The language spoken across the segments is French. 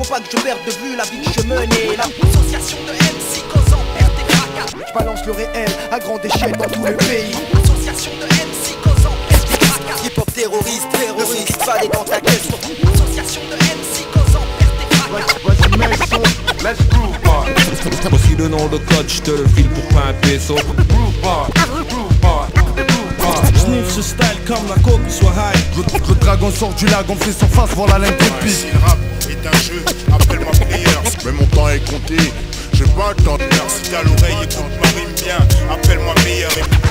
pas que je perde de vue la vie que je menais. L'association de MC causant perd des fracas. Je balance le réel à grande échelle dans tout le pays. Association de MC causant perd des fracas. Hip hop terroriste, le son qu'il fallait dans ta caisse. Association de MC causant perd des fracas. Vas-y mets le son, let's groove bar. Voici le nom de code, je te le file pour pas un peso. Groove bar, groove bar, groove bar. J'niffe ce style comme la coke soit high. Le dragon sort du lac, on fait son face pour la laine de Si le rap est un jeu, appelle-moi player. Mais mon temps est compté, j'ai pas le temps de perdre. Si t'as l'oreille, écoute ma rime bien, appelle-moi meilleur.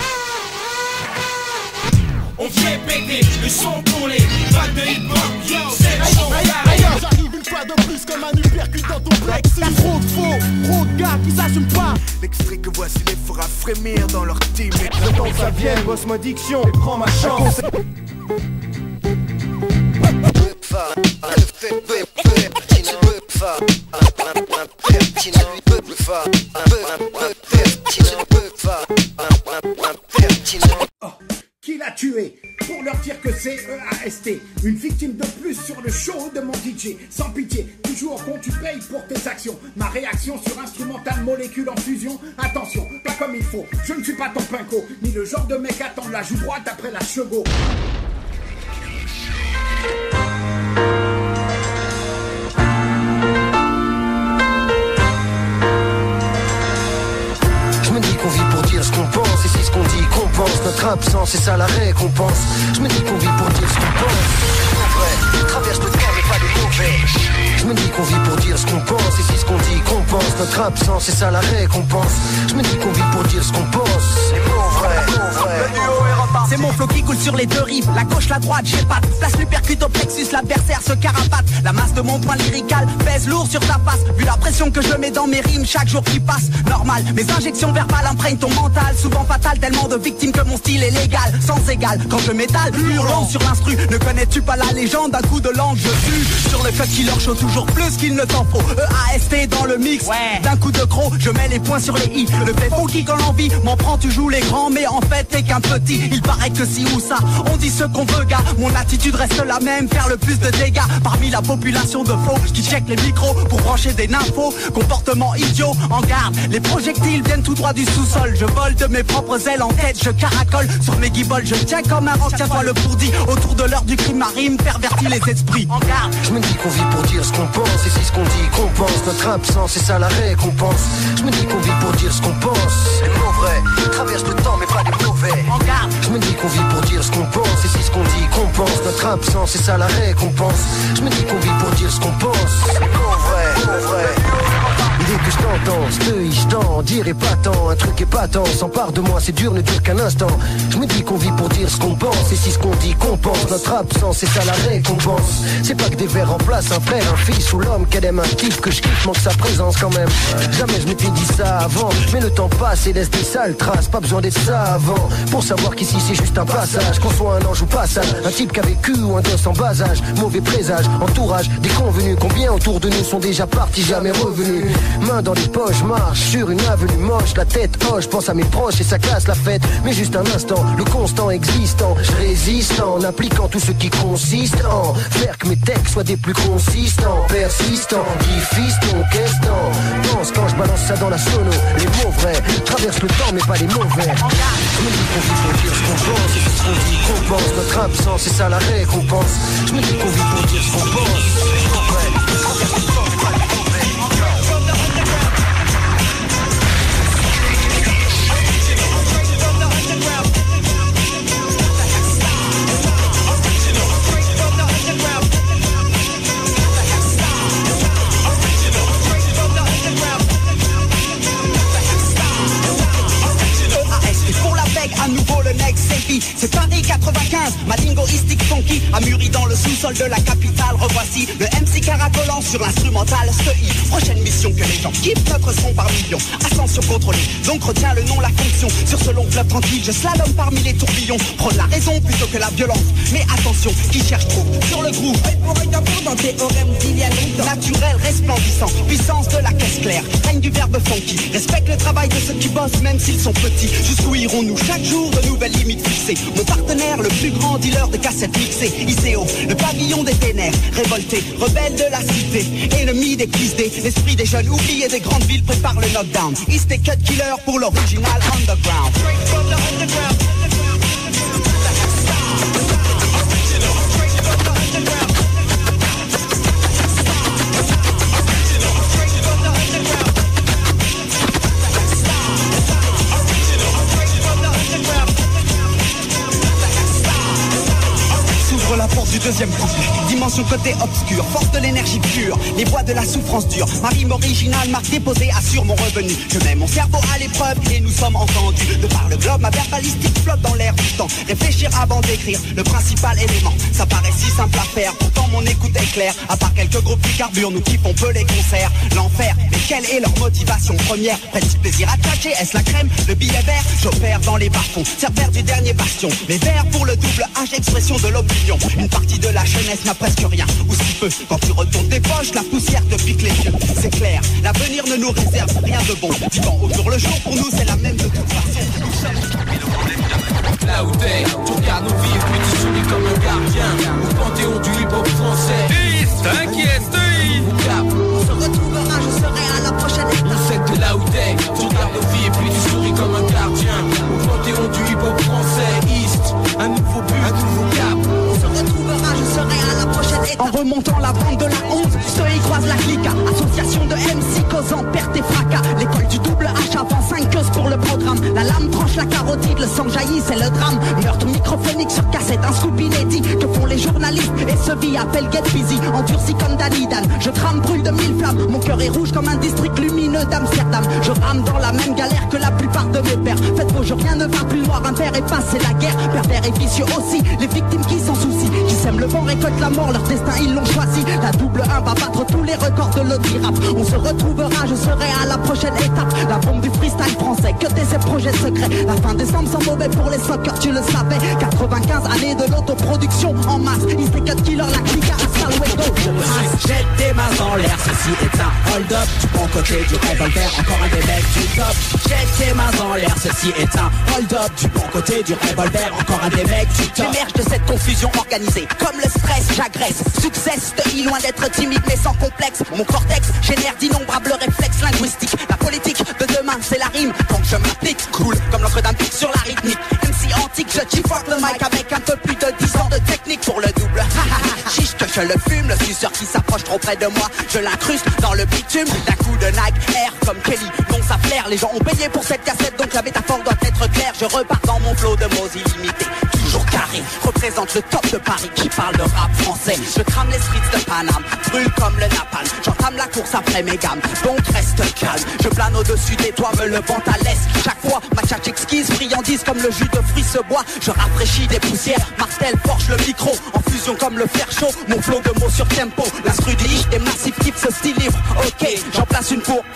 On vient péter le son pour les fans de hip-hop. Yo, c'est chaud. J'arrive une fois de plus comme un uppercut dans ton plexus. T'as trop de faux, trop de gars qui s'assument pas. L'extrait que voici les fera frémir dans leur team. Le temps que ça vienne, bosse ma diction et prends ma chance. Qui l'a tué? Pour leur dire que c'est EAST. Une victime de plus sur le show de mon DJ. Sans pitié, toujours quand tu payes pour tes actions. Ma réaction sur instrumental molécule en fusion. Attention, pas comme il faut. Je ne suis pas ton pinko, ni le genre de mec à tendre la joue droite après la chego. Je me dis qu'on vit pour dire ce qu'on pense, et c'est ce qu'on dit qu'on pense. Notre absence, c'est ça la récompense. Je me dis qu'on vit pour dire ce qu'on pense. En vrai, traverse le temps mais pas les mauvais. Je me dis qu'on vit pour dire ce qu'on pense, et c'est ce qu'on dit qu'on pense. Notre absence, c'est ça la récompense. Je me dis qu'on vit pour dire ce qu'on pense. C'est pour vrai, pour vrai. C'est mon flow qui coule sur les deux rives, la gauche, la droite, j'ai pas. Place l'uppercut au plexus, l'adversaire se carapate. La masse de mon point lyrical pèse lourd sur ta face. Vu la pression que je mets dans mes rimes chaque jour qui passe. Normal, mes injections verbales imprègnent ton mental. Souvent fatal, tellement de victimes que mon style est légal. Sans égal, quand je m'étale, hurlant sur l'instru. Ne connais-tu pas la légende, d'un coup de langue je tue. Sur le cut qui leur chaud toujours plus qu'il ne t'en faut. EAST dans le mix, ouais. D'un coup de croc, je mets les points sur les i. Le fait funky quand l'envie m'en prend, tu joues les grands. Mais en fait t'es qu'un petit, il paraît que si ou ça, on dit ce qu'on veut gars. Mon attitude reste la même, faire le plus de dégâts. Parmi la population de faux qui check les micros pour brancher des nymphos. Comportement idiot, en garde, les projectiles viennent tout droit du sous-sol. Je vole de mes propres ailes en tête, je caracole sur mes guibolles. Je tiens comme un roc, tiens-toi le pourdi. Autour de l'heure du crime, ma rime pervertit les esprits. En garde. Je me dis qu'on vit pour dire ce qu'on pense, et c'est ce qu'on dit qu'on pense. Notre absence, c'est ça la récompense. Je me dis qu'on vit pour dire ce qu'on pense. C'est pour vrai, traverse le temps mais pas les mauvais. En garde. Je me dis qu'on vit pour dire ce qu'on pense, et c'est ce qu'on dit qu'on pense. Notre absence, c'est ça la récompense. Je me dis qu'on vit pour dire ce qu'on pense. C'est pour vrai, pour vrai. Dès que je t'entends, je t'en dirai pas tant. Un truc épatant s'empare de moi, c'est dur, ne dure qu'un instant. Je me dis qu'on vit pour dire ce qu'on pense, et si ce qu'on dit qu'on pense. Notre absence, c'est ça la récompense. C'est pas que des vers remplacent un frère, un fils ou l'homme qu'elle aime un type que je kiffe, manque sa présence quand même. Jamais je m'étais dit ça avant, mais le temps passe et laisse des sales traces. Pas besoin d'être savant pour savoir qu'ici c'est juste un passage. Qu'on soit un ange ou pas sale, un type qui a vécu ou un gosse en bas âge. Mauvais présage, entourage, déconvenus. Combien autour de nous sont déjà partis, jamais revenus. Main dans les poches, marche sur une avenue moche. La tête hoche, pense à mes proches et ça casse la fête. Mais juste un instant, le constant existant. Je résiste en appliquant tout ce qui consiste en faire que mes textes soient des plus consistants. Persistants, diffiston, qu'est-ce pense quand je balance ça dans la sono. Les mots vrais, traverse le temps mais pas les mauvais. Je me dis qu'on vit pour dire ce qu'on pense, et ce qu'on dit qu'on pense. Notre absence, c'est ça la récompense. Je me dis qu'on vit pour dire ce qu'on pense. Ouais, traverse le temps mais pas les mauvais. À nouveau le next selfie, c'est Paris 95, ma lingoïstique funky a mûri dans le sous-sol de la capitale. Revoici le MC caracolant sur l'instrumental STI. Prochaine mission que les gens kiffent notre son par millions. Ascension contrôlée, donc retiens le nom, la fonction. Sur ce long fleuve tranquille, je slalom parmi les tourbillons. Prône la raison plutôt que la violence. Mais attention, qui cherche trop sur le groove. Œil pour œil d'amour dans théorème d'il y a longtemps. Naturel, resplendissant, puissance de la caisse claire. Règne du verbe funky, respecte le travail de ceux qui bossent même s'ils sont petits. Jusqu'où irons-nous chaque jour, de nouvelles limites fixées. fixé. Mon partenaire, le plus grand dealer de cassettes mixées. ICO, le pavillon des ténèbres. Révolté, rebelle de la cité. Ennemi des cuisses des l'esprit des jeunes oubliés des grandes villes prépare le knockdown. East et Cut Killer pour l'original underground. Straight from the underground. La porte du deuxième couplet, dimension côté obscur, force de l'énergie pure, les voix de la souffrance dure, ma rime originale, marque déposée, assure mon revenu. Je mets mon cerveau à l'épreuve et nous sommes entendus. De par le globe, ma verbalistique flotte dans l'air du temps. Réfléchir avant d'écrire, le principal élément. Ça paraît si simple à faire, pourtant mon écoute est claire. À part quelques groupes qui carburent, nous kiffons peu les concerts. L'enfer, mais quelle est leur motivation première? Petit plaisir à tchatcher, est-ce la crème? Le billet vert, j'opère dans les bas-fonds, serveur du dernier bastion. Les verts pour le double H, expression de l'opinion. Une partie de la jeunesse n'a presque rien, ou si peu. Quand tu retournes tes poches, la poussière te pique les yeux. C'est clair, l'avenir ne nous réserve rien de bon. Vivant au jour le jour, pour nous c'est la même de toute façon. Nous sommes là où t'es, tu regardes nos vies et puis tu souris comme un gardien. Au panthéon du hip-hop français. T'inquiète, on se retrouvera, je serai à la prochaine étape. On sait que là où t'es, tu regardes nos vies et puis tu souris comme un gardien. Au panthéon du hip-hop français. East, un nouveau but, un nouveau cap. Je serai à la prochaine étape. En remontant la bande de la 11, je y croise la clica. Association de MC causant perte et fracas. L'école du double H avant 5 queues pour le programme. La lame tranche la carotide, le sang jaillit, c'est le drame. Meurtre microphonique sur cassette, un scoop inédit. Que font les journalistes et ce vie appelle Get Busy. Endurci comme Danny Dan, je trame, brûle de 1000 flammes. Mon cœur est rouge comme un district lumineux d'Amsterdam. Je rame dans la même galère que la plupart de mes pères. Faites vos jours, rien ne va plus noir, un père est passé la guerre. Pervers et vicieux aussi, les victimes qui s'en soucient. Qui sèment le vent, récolte la mort, leur destin ils l'ont choisi. La double 1 va battre tous les records de l'audirap. On se retrouvera, je serai à la prochaine étape. La bombe du freestyle français, que tes ces projets secrets. La fin décembre sans mauvais pour les sockers, tu le savais. 95 années de l'autoproduction en masse. Ils Cut Killer, la clica, Salwego. Jette tes mains en l'air, ceci est un hold-up. Du bon côté du revolver, encore un des mecs du top. Jette tes mains en l'air, ceci est un hold-up. Du bon côté du revolver, encore un des mecs du top. J'émerge de cette confusion organisée. Comme le stress, j'agresse. Succès, loin d'être timide mais sans complexe. Mon cortex génère d'innombrables réflexes linguistiques. La politique de demain, c'est la rime. Donc je m'applique, cool, comme l'encre d'un pic sur la rythmique. MC antique, je chiffre le mic avec un peu plus de 10 ans de technique pour le double. Chiche que je le fume, le suceur qui s'approche trop près de moi, je l'incruste dans le bitume. D'un coup de Nike Air comme Kelly, non ça flaire. Les gens ont payé pour cette cassette, donc la métaphore doit être claire. Je repars dans mon flot de mots illimités. Toujours carré, représente le top de Paris qui parle de rap français. Je crame les streets de Paname, brûle comme le napalm. J'entame la course après mes gammes, donc reste calme. Je plane au-dessus des toits, me levant à l'est. Chaque fois, ma tchatche exquise, friandise comme le jus de fruits se boit. Je rafraîchis des poussières, martèle, forge le micro. En fusion comme le fer chaud, mon flot de mots sur tempo. L'instru du hit et massif type ce style libre. Ok, j'en place une pour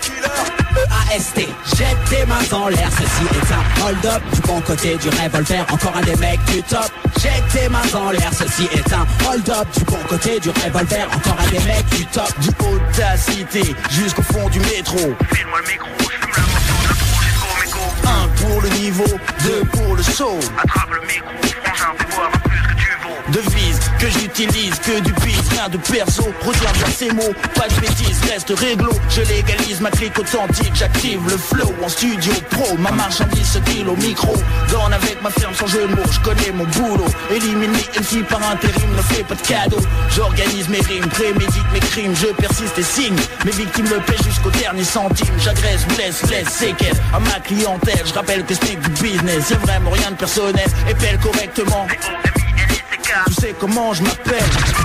EAST. Jette tes mains en l'air, ceci est un hold-up. Du bon côté du revolver, encore un des mecs du top. Jette tes mains en l'air, ceci est un hold-up. Du bon côté du revolver, encore un des mecs du top. Du haut de ta cité, jusqu'au fond du métro. File-moi le micro, je fume la moto de trop jusqu'au mégot. 1 pour le niveau, 2 pour le show. Attrape le micro, frangin, fais voir un peu ce que tu vaux. Devise que j'utilise, que du bise, rien de perso. Retiens bien ces mots, pas de bêtises, reste réglo. Je légalise ma clique authentique, j'active le flow en studio pro. Ma marchandise se deal au micro. Donne avec ma firme sans jeu de mots, je connais mon boulot. Élimine les MC par intérim, ne fais pas de cadeau. J'organise mes rimes, prémédite mes crimes, je persiste et signe. Mes victimes le paient jusqu'au dernier centime. J'agresse, blesse, laisse, séquelle à ma clientèle. Je rappelle que ce n'est que du business, y'a vraiment rien de personnel. Épelle correctement. Tu sais comment je m'appelle.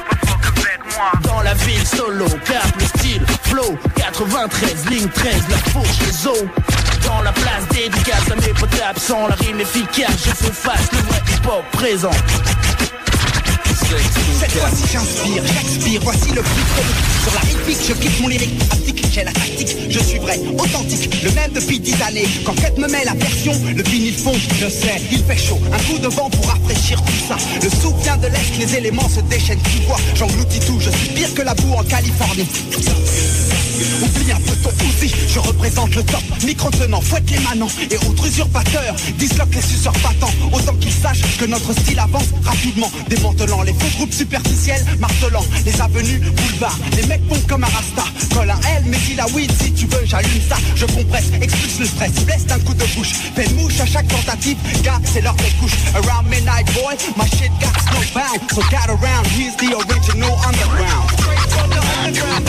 Dans la ville solo, cap le style, flow 93, ligne 13, la fourche, les os. Dans la place dédicace à mes potes absents. La rime efficace, je fais face, le vrai hip-hop présent. Cette fois-ci j'inspire, j'expire, voici le plus comique. Sur la rythmique, je clique mon lyrique, applique, j'ai la tactique. Je suis vrai, authentique, le même depuis 10 années. Quand Fête me met la version, le vinyle fond, je sais, il fait chaud. Un coup de vent pour rafraîchir tout ça. Le souffle vient de l'Est, les éléments se déchaînent. Tu vois, j'engloutis tout, je suis pire que la boue en Californie. Oublie un peu ton Uzi, je représente le top. Micro tenant, fouette les manants et autres usurpateurs. Disloque les suceurs battants, autant qu'ils sachent que notre style avance rapidement. Démantelant les faux groupes superficiels, martelant les avenues, boulevards. Les mecs pompent comme un rasta, colle un L, mais dis la weed si tu veux, j'allume ça. Je compresse, expulse le stress, blesse d'un coup de bouche. Fais une mouche à chaque tentative, gars, c'est l'heure des couches. Around midnight boy, my shit got no bound. So gather around, here's the original underground. Straight from the underground.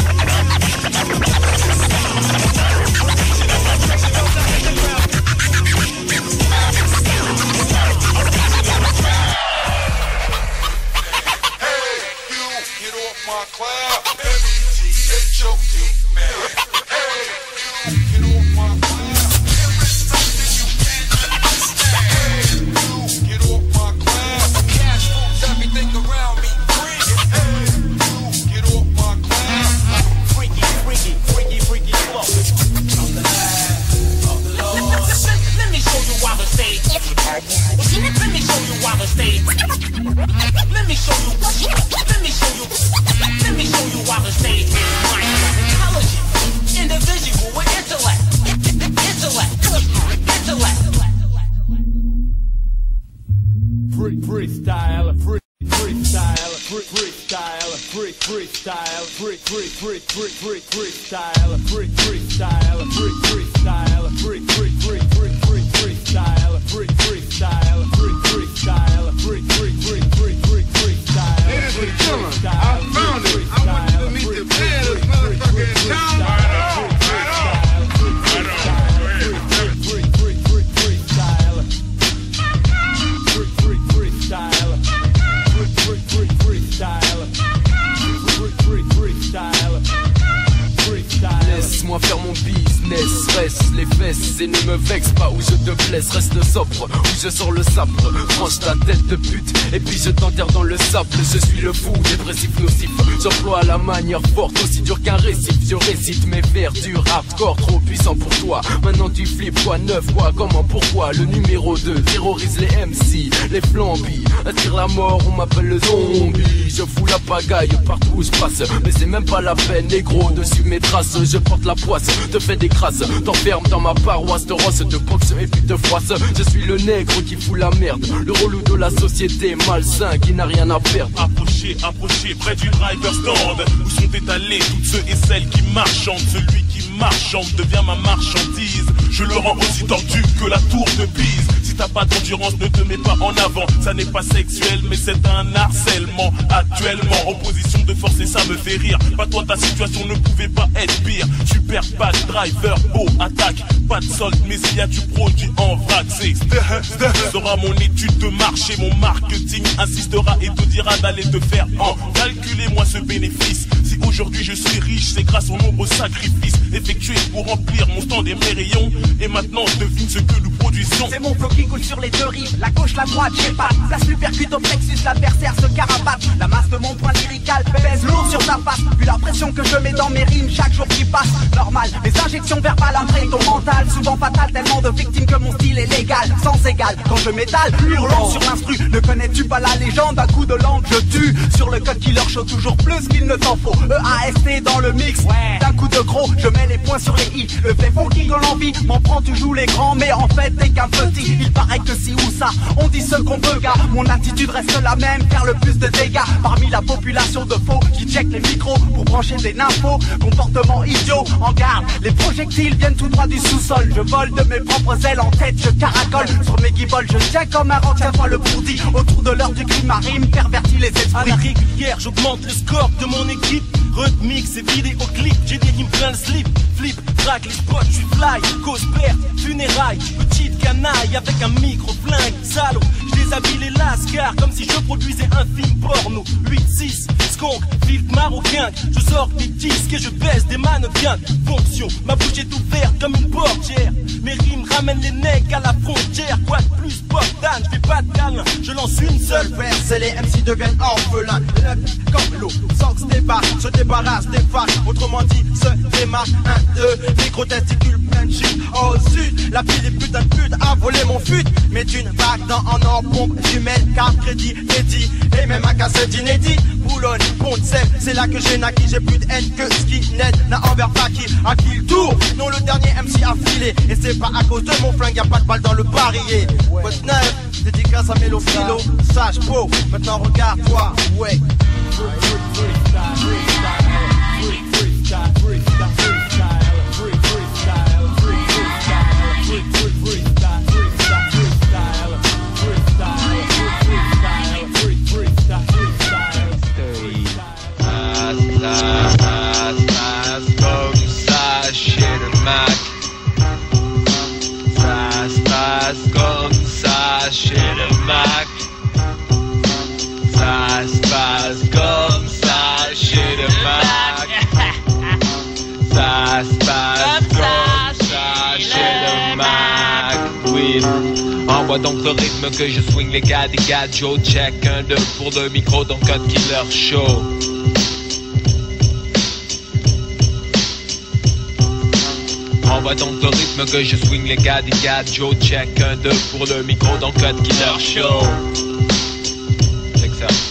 My cloud, M-E-T-H-O-T, man. Hey, you get off my cloud. There is something you can't understand. Hey, you get off my cloud. Cash moves everything around me. Freak. Hey, you get off my cloud. Freaky, freaky, freaky, freaky flow. From the land of the Lord. Let me show you why the stage. Let me show you why the stage. Let me show you. Let me show you. Let me show you why the stage is intelligent, individual with intellect, intellect. Freestyle, freestyle, freestyle, freestyle, freestyle, freestyle, freestyle, freestyle, Ladies and gentlemen, I found it. I want you to meet the baddest motherfucker in town. Laisse-moi faire mon business, reste les fesses et ne me vexe pas où je te blesse, reste sobre, où je sors le sabre, franche ta tête de pute et puis je t'enterre dans le sable. Je suis le fou, dépressif, nocif, j'emploie la manière forte, aussi dur qu'un récif, je récite mes vers du hardcore, trop puissant pour toi. Maintenant tu flippes, quoi neuf, quoi, comment, pourquoi? Le numéro 2 terrorise les MC, les flambis, attire la mort, on m'appelle le zombie. Je fous la pagaille partout où je passe, mais c'est même pas la peine, négro, dessus mes traces, je porte la poisse, te fais des crasses, t'enferme dans ma paroisse, te rosse, te boxe et puis te froisse. Je suis le nègre qui fout la merde, le relou de la société, malsain qui n'a rien à perdre. Approchez, approchez près du driver stand, où sont étalés toutes ceux et celles qui marchandent. Celui qui marchande devient ma marchandise, je le rends aussi tordu que la tour de Pise. Si t'as pas d'endurance, ne te mets pas en avant, ça n'est pas sexuel mais c'est un harcèlement. Actuellement en position de force et ça me fait rire, pas toi ta situation ne pouvait pas être pire. Super pack, driver, beau, attaque, pas de solde mais il y a du produit en vrac. C'est sera mon étude de marché, mon marketing insistera et te dira d'aller te faire en. Calculez-moi ce bénéfice, si aujourd'hui je suis riche c'est grâce aux nombreux sacrifices effectués pour remplir mon stand et mes rayons. Et maintenant devine ce que nous produisons. C'est mon flow qui coule sur les deux rives, la gauche, la droite, j'ai pas. Place lui percute au plexus, l'adversaire se carapate. La masse de mon point lyrical pèse lourd sur ta face. Puis la pression que je mets dans mes rimes chaque jour qui passe. Normal, les injections verbales imprègnent ton mental. Souvent fatal, tellement de victimes que mon style est légal. Sans égal, quand je m'étale, hurlant sur l'instru. Ne connais-tu pas la légende, d'un coup de langue je tue. Sur le code qui leur chaud toujours plus qu'il ne t'en faut. EAST dans le mix, d'un coup de gros, je mets les points sur les i. Le fait funky que l'envie m'en prend, tu joues les grands. Mais en fait t'es qu'un petit, il paraît que si ou ça, on dit ce qu'on veut gars. Mon attitude reste la même, faire le plus de dégâts. Parmi la population de faux qui check les micros pour brancher des nymphos. Comportement idiot, en garde, les projectiles viennent tout droit du sous-sol. Je vole de mes propres ailes en tête, je caracole. Sur mes guibolles, je tiens comme un rang, tiens fois le bourdi. Autour de l'heure du crime, ma rime pervertit les esprits. À la régulière, j'augmente le score de mon équipe. Remix et vidéoclip, j'ai des rimes plein de slip. Flip, track les spots, je suis fly. Cause perte, funérailles, petite canaille avec un micro flingue, salaud. Je déshabille les lascars comme si je produisais un film porno. 8-6, skunk, filtre marocain. Je sors des disques et je baisse des mannequins. Fonction, ma bouche est ouverte comme une portière. Mes rimes ramènent les necks à la frontière. Quoi de plus, Bogdan, je fais pas de câlin. Je je lance une seule verse et les MC deviennent orphelins. Le comme l'eau, Sox débarque, se débarrasse des faces. Autrement dit, se démarque un, deux, micro-testicules plein de shit. Au sud, la pile des putains de putes a volé mon fut. Mais d'une vague dans en or, pompe, jumelle, carte, crédit, dédit. Et même un cassette inédit. Boulogne, Pont-de-Sèvres, c'est là que j'ai naquis. J'ai plus de haine que skinhead, n'a envers pas à qui le tour. Non, le dernier MC a filé. Et c'est pas à cause de mon flingue, y'a pas de balle dans le barillet. What's neuf, dédicace à Mélo Philo, sage beau, maintenant regarde-toi, ouais. Comme ça chez le Mac. Ça se passe comme ça chez le Mac. Ça se passe comme ça chez le Mac. Oui. Envoie donc le rythme que je swing les gars des gars. Joe check 1, 2 pour le micro dans Code Killer Show. Envoie donc le rythme que je swing les gars des gars. Joe check 1, 2 pour le micro dans Code Killer Show. C'est que ça.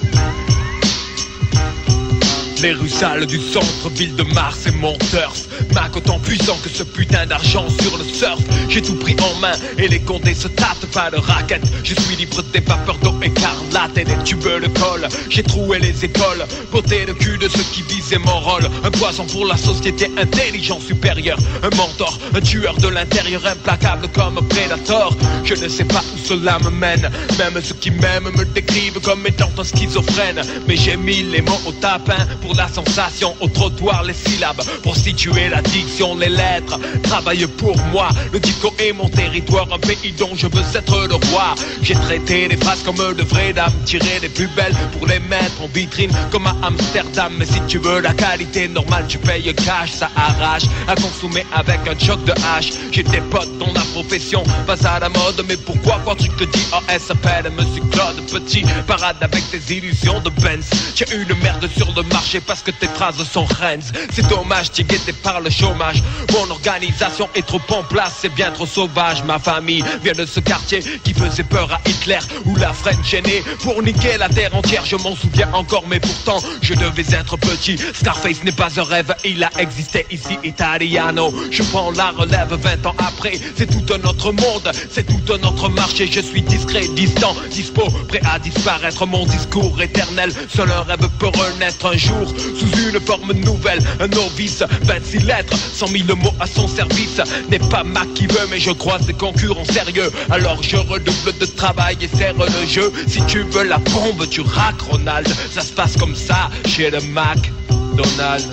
Les rues sales du centre-ville de Mars et mon turf. Mac autant puissant que ce putain d'argent sur le surf. J'ai tout pris en main et les condés se tâtent pas de raquettes. Je suis libre des vapeurs d'eau écarlate et des tubes de colle. J'ai troué les écoles, botter le cul de ceux qui visaient mon rôle. Un poison pour la société, intelligent supérieur. Un mentor, un tueur de l'intérieur, implacable comme un prédateur. Je ne sais pas où cela me mène. Même ceux qui m'aiment me décrivent comme étant un schizophrène. Mais j'ai mis les mots au tapin pour la sensation, au trottoir les syllabes pour situer la diction, les lettres travaillent pour moi. Le disco est mon territoire, un pays dont je veux être le roi. J'ai traité les phrases comme de vraies dames, tiré les plus belles pour les mettre en vitrine comme à Amsterdam. Mais si tu veux la qualité normale, tu payes cash, ça arrache à consommer avec un choc de hache. J'ai des potes dans la profession, pas à la mode, mais pourquoi quand tu te dis oh elle s'appelle Monsieur Claude Petit, parade avec tes illusions de Benz. J'ai une merde sur le marché parce que tes phrases sont reines. C'est dommage, t'es guetté par le chômage. Mon organisation est trop en place, c'est bien trop sauvage. Ma famille vient de ce quartier qui faisait peur à Hitler, où la French est née pour niquer la terre entière. Je m'en souviens encore, mais pourtant je devais être petit. Scarface n'est pas un rêve, il a existé ici, Italiano. Je prends la relève 20 ans après. C'est tout un autre monde, c'est tout un autre marché. Je suis discret, distant, dispo, prêt à disparaître. Mon discours éternel, seul un rêve peut renaître un jour sous une forme nouvelle. Un novice, 26 lettres, 100 000 mots à son service. N'est pas Mac qui veut, mais je croise des concurrents sérieux. Alors je redouble de travail et serre le jeu. Si tu veux la bombe, tu raques Ronald. Ça se passe comme ça chez le Mac Donald.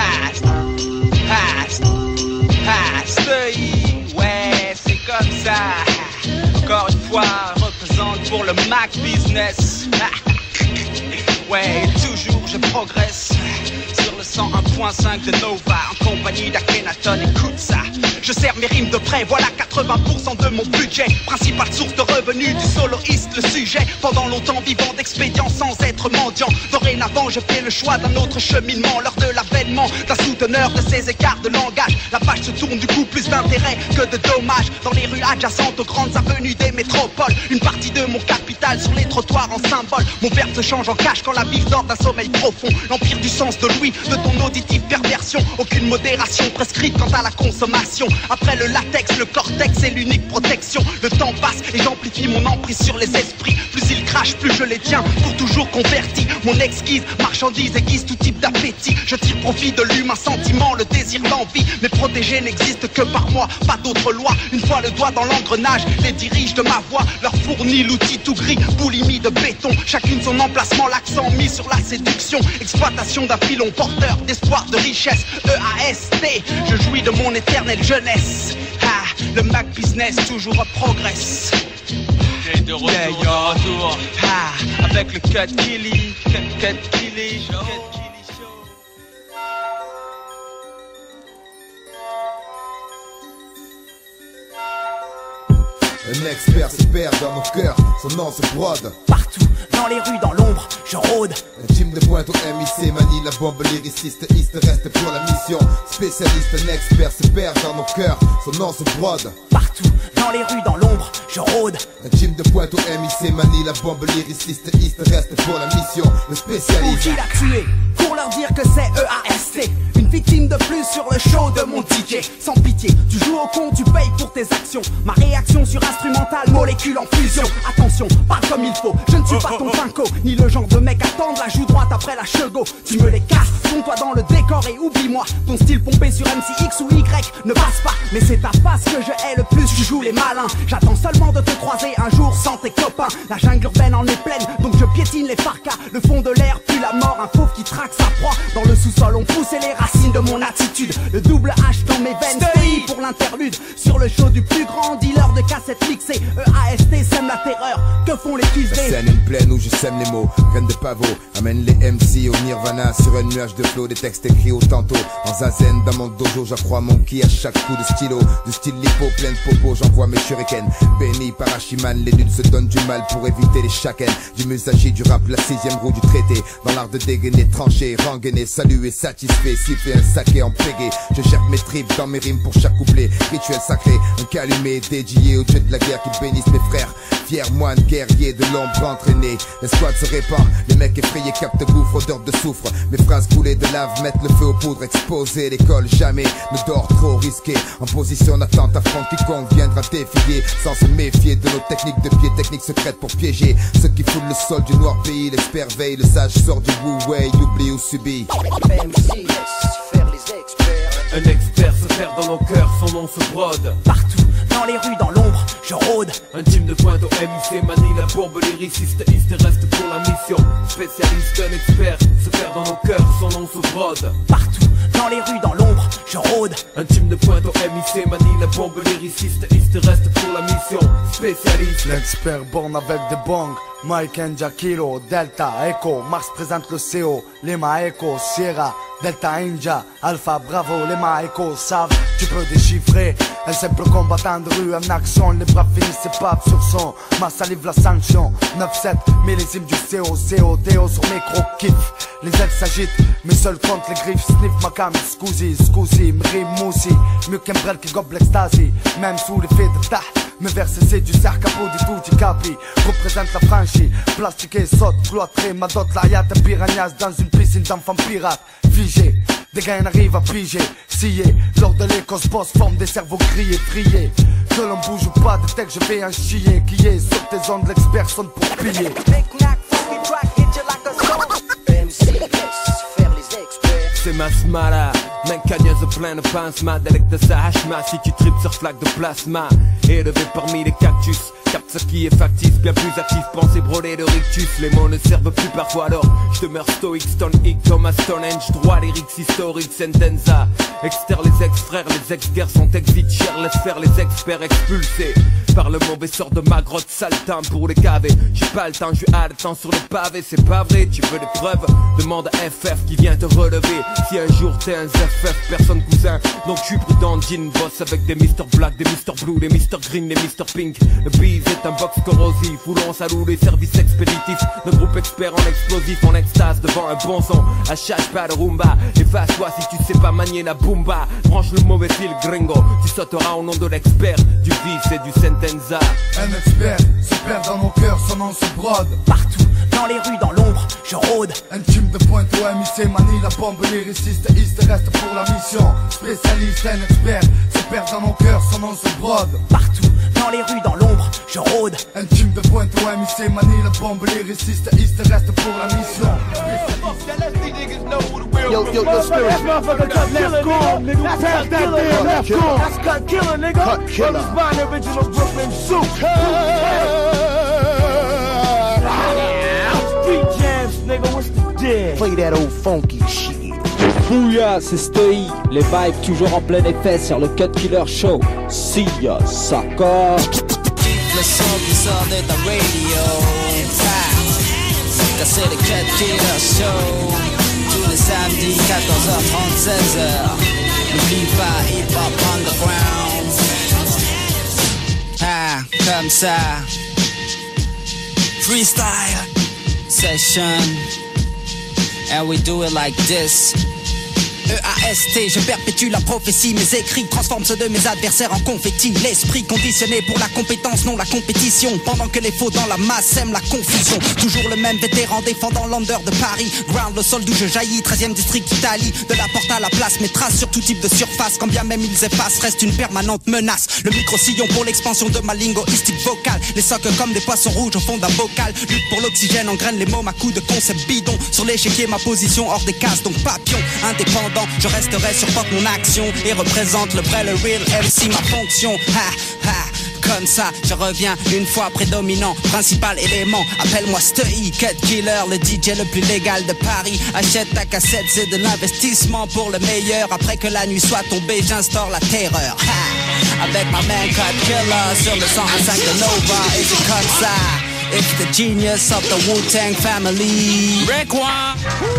Ouais, c'est comme ça. Encore une fois, représente pour le Mac Business. Ouais, toujours je progresse sur le 101.5 de Nova en compagnie d'Akhenaton, écoute ça. Je sers mes rimes de près, voilà 80% de mon budget. Principale source de revenus du soloiste, le sujet. Pendant longtemps vivant d'expédients sans être mendiant. Dorénavant je fais le choix d'un autre cheminement. L'heure de l'avènement d'un souteneur de ces écarts de langage. La page se tourne du coup, plus d'intérêt que de dommages. Dans les rues adjacentes aux grandes avenues des métropoles. Une partie de mon capital sur les trottoirs en symbole. Mon verbe se change en cash quand la bise dort d'un sommeil profond. L'empire du sens de Louis, de ton auditive perversion. Aucune modération prescrite quant à la consommation. Après le latex, le cortex est l'unique protection. Le temps passe et j'amplifie mon emprise sur les esprits. Plus ils crachent, plus je les tiens pour toujours convertis. Mon exquise marchandise aiguise tout type d'appétit. Je tire profit de l'humain sentiment, le désir, l'envie. Mais protégés n'existent que par moi, pas d'autre loi. Une fois le doigt dans l'engrenage, les dirige de ma voix. Leur fournit l'outil tout gris, boulimie de béton. Chacune son emplacement, l'accent mis sur la séduction. Exploitation d'un filon porteur d'espoir, de richesse. EAST, je jouis de mon éternelle jeunesse. Ah, le Mac Business toujours progresse. Et de retour, de retour. Ah, avec le Cut Killy, Cut Killy Show. Un expert se perd dans nos cœurs, son nom se brode. Partout, dans les rues, dans l'ombre, je rôde. Un team de pointe au MIC manie la bombe lyriciste. East reste pour la mission. Spécialiste, un expert se perd dans nos cœurs, son nom se brode. Partout, dans les rues, dans l'ombre, je rôde. Un team de pointe au MIC manie la bombe lyriciste. East reste pour la mission, le spécialiste. Qui l'a tué pour leur dire que c'est EAST. Une victime de plus sur le show de mon DJ. Sans pitié, tu joues au con, tu payes pour tes actions. Ma réaction sur instrumental, molécule en fusion. Attention, parle comme il faut, je ne suis pas ton pinko, ni le genre de mec à tendre la joue droite après la chego. Tu me les casses, fonds-toi dans le décor et oublie-moi. Ton style pompé sur MC X ou Y ne passe pas. Mais c'est ta face que je hais le plus, tu joues les malins. J'attends seulement de te croiser un jour sans tes copains. La jungle urbaine en est pleine, donc je piétine les farcas. Le fond de l'air pue la mort, un fauve qui traque sa proie. Dans le sous-sol on poussait les racines de mon attitude. Le double H dans mes veines, stay pour l'interlude. Sur le show du plus grand dealer de cassettes mixées, EAST sème la terreur, que font les fils La scène une plaine où je sème les mots, graines de pavot. Amène les MC au nirvana sur un nuage de flow. Des textes écrits au tantôt, en zazen dans mon dojo. J'accrois mon ki à chaque coup de stylo. Du style lipo, plein de popo, j'envoie mes shurikens. Béni par Hachiman, les nuls se donnent du mal pour éviter les chakens. Du musagi, du rap, la 6ème roue du traité. Dans l'art de dégainer, trancher, rengainer, saluer, satisfait, siffler un saké en pégé. Je gère mes tripes dans mes rimes pour chaque couplet. Rituel sacré, un calumet dédié au dieu de la guerre qui bénisse mes frères. Fiers moines, guerriers de l'ombre entraînés. L'escouade se répand, les mecs effrayés captent gouffre, odeur de soufre. Mes phrases coulées de lave mettent le feu aux poudres exposées. L'école jamais ne dort trop risqué. En position d'attente affronte quiconque viendra défier. Sans se méfier de nos techniques de pied, techniques secrètes pour piéger ceux qui foulent le sol du noir pays. L'expert veille, le sage sort du wu-way, oublie ou subit. Un expert se perd dans nos cœurs, son nom se brode. Partout, dans les rues, dans l'ombre, je rôde. Un team de pointe au MIC manie la bombe lyriciste. East reste pour la mission. Spécialiste, un expert se perd dans nos cœurs, son nom se brode. Partout, dans les rues, dans l'ombre, je rôde. Un team de pointe au MIC manie la bombe lyriciste. East reste pour la mission. Spécialiste, l'expert born avec des bongs. Mike India Kilo, Delta, Echo, Mars présente le CO, Lima Echo, Sierra, Delta India, Alpha Bravo, Lima Echo, savent, tu peux déchiffrer, un simple combattant de rue en action, les bras finissent et papes sur son, ma salive la sanction, 9-7, millésime du CO, Théo sur micro, kiff, les ailes s'agitent, mais seul contre les griffes, sniff ma cam, scousi, m'rime moussi, mieux qu'un brel qui gobe l'extasie, même sous l'effet de tah. Mes versets c'est du sarcapo, du tutti capi. Représente la franchise, plastiqué, saute, cloîtré. Ma dot, la yacht, un piranhas dans une piscine d'enfants pirates. Figé, des gars n'arrivent à piger. Scié, lors de l'écos boss forme des cerveaux grillés, friés. Que l'on bouge ou pas, de tech je vais en chier. Qui est sur tes ondes, l'expert sonne pour piller. c'est ma smala. Mancagneuses plein de pince-ma, délecte sa hachma. Si tu tripes sur flaque de plasma, élevé parmi les cactus, capte ce qui est factice, bien plus actif, pensée brûlée de rictus. Les mots ne servent plus parfois alors je demeure stoïque, stone hic, Thomas Stonehenge, droit lyrics historiques, sentenza. Exter les ex-frères, les ex-guerres sont exit-chers, laisse faire les experts expulsés par le mauvais sort de ma grotte, sale temps pour les caver. J'ai pas le temps, je suis haletant sur le pavé, c'est pas vrai, tu veux des preuves? Demande à FF qui vient te relever. Si un jour t'es un ZFF, personne cousin, donc je suis prudent, jean boss avec des Mr Black, des Mr Blue, des Mr Green, des Mr Pink. Le bise est un box corrosif, où l'on salue les services expéditifs. Le groupe expert en explosif, en extase devant un bon son. À chaque pas de rumba, efface-toi si tu sais pas manier la boomba. Branche le mauvais fil gringo, tu sauteras au nom de l'expert, du vice et du sentenza. Un expert se perd dans nos cœurs, son nom se brode. Partout, dans les rues, dans l'ombre, je rôde. Un team de pointe au MIC manie la bombe lyriciste. East reste pour la mission. Spécialiste, un expert se perd dans nos cœurs, son nom se brode. Partout, dans les rues, dans l'ombre, je rôde. Un team de pointe au MIC manie la bombe lyriciste. East reste pour la mission. Yo, Spirit. That motherfucker cut killer, nigga. That's cut killer, nigga. That's cut killer, nigga. Cut killer. Brothers Bond, original Brooklyn suit. Street jams, nigga. What's the deal? Play that old funky shit. Bouya, c'est Stoi, les vibes toujours en plein effet sur le Cut Killer Show. See ya, sucker. Le son qui sort de ta radio. C'est le Cut Killer Show. Tous les samedis, 14h30, 16h. N'oublie pas Hip Hop Underground. comme ça. Freestyle session, and we do it like this. EAST, je perpétue la prophétie. Mes écrits transforment ceux de mes adversaires en confetti. L'esprit conditionné pour la compétence, non la compétition. Pendant que les faux dans la masse sèment la confusion. Toujours le même vétéran défendant l'Under de Paris. Ground, le sol d'où je jaillis, 13e district Italie. De la porte à la place, mes traces sur tout type de surface. Quand bien même ils effacent, reste une permanente menace. Le micro-sillon pour l'expansion de ma lingoïstique vocale. Les socs comme des poissons rouges au fond d'un bocal. Lutte pour l'oxygène, engraine les mômes à coups de concept bidon. Sur l'échiquier, ma position hors des cases, donc papillon indépendant. Je resterai sur porte mon action et représente le vrai, le real MC, ma fonction. Ha, ha, comme ça, je reviens une fois prédominant. Principal élément, appelle-moi Steuy, Cut Killer, le DJ le plus légal de Paris. Achète ta cassette, c'est de l'investissement pour le meilleur. Après que la nuit soit tombée, j'instaure la terreur. Ha, avec ma main Cut Killer sur le 105 de Nova. Et c'est comme ça, it's the genius of the Wu-Tang family. Break one.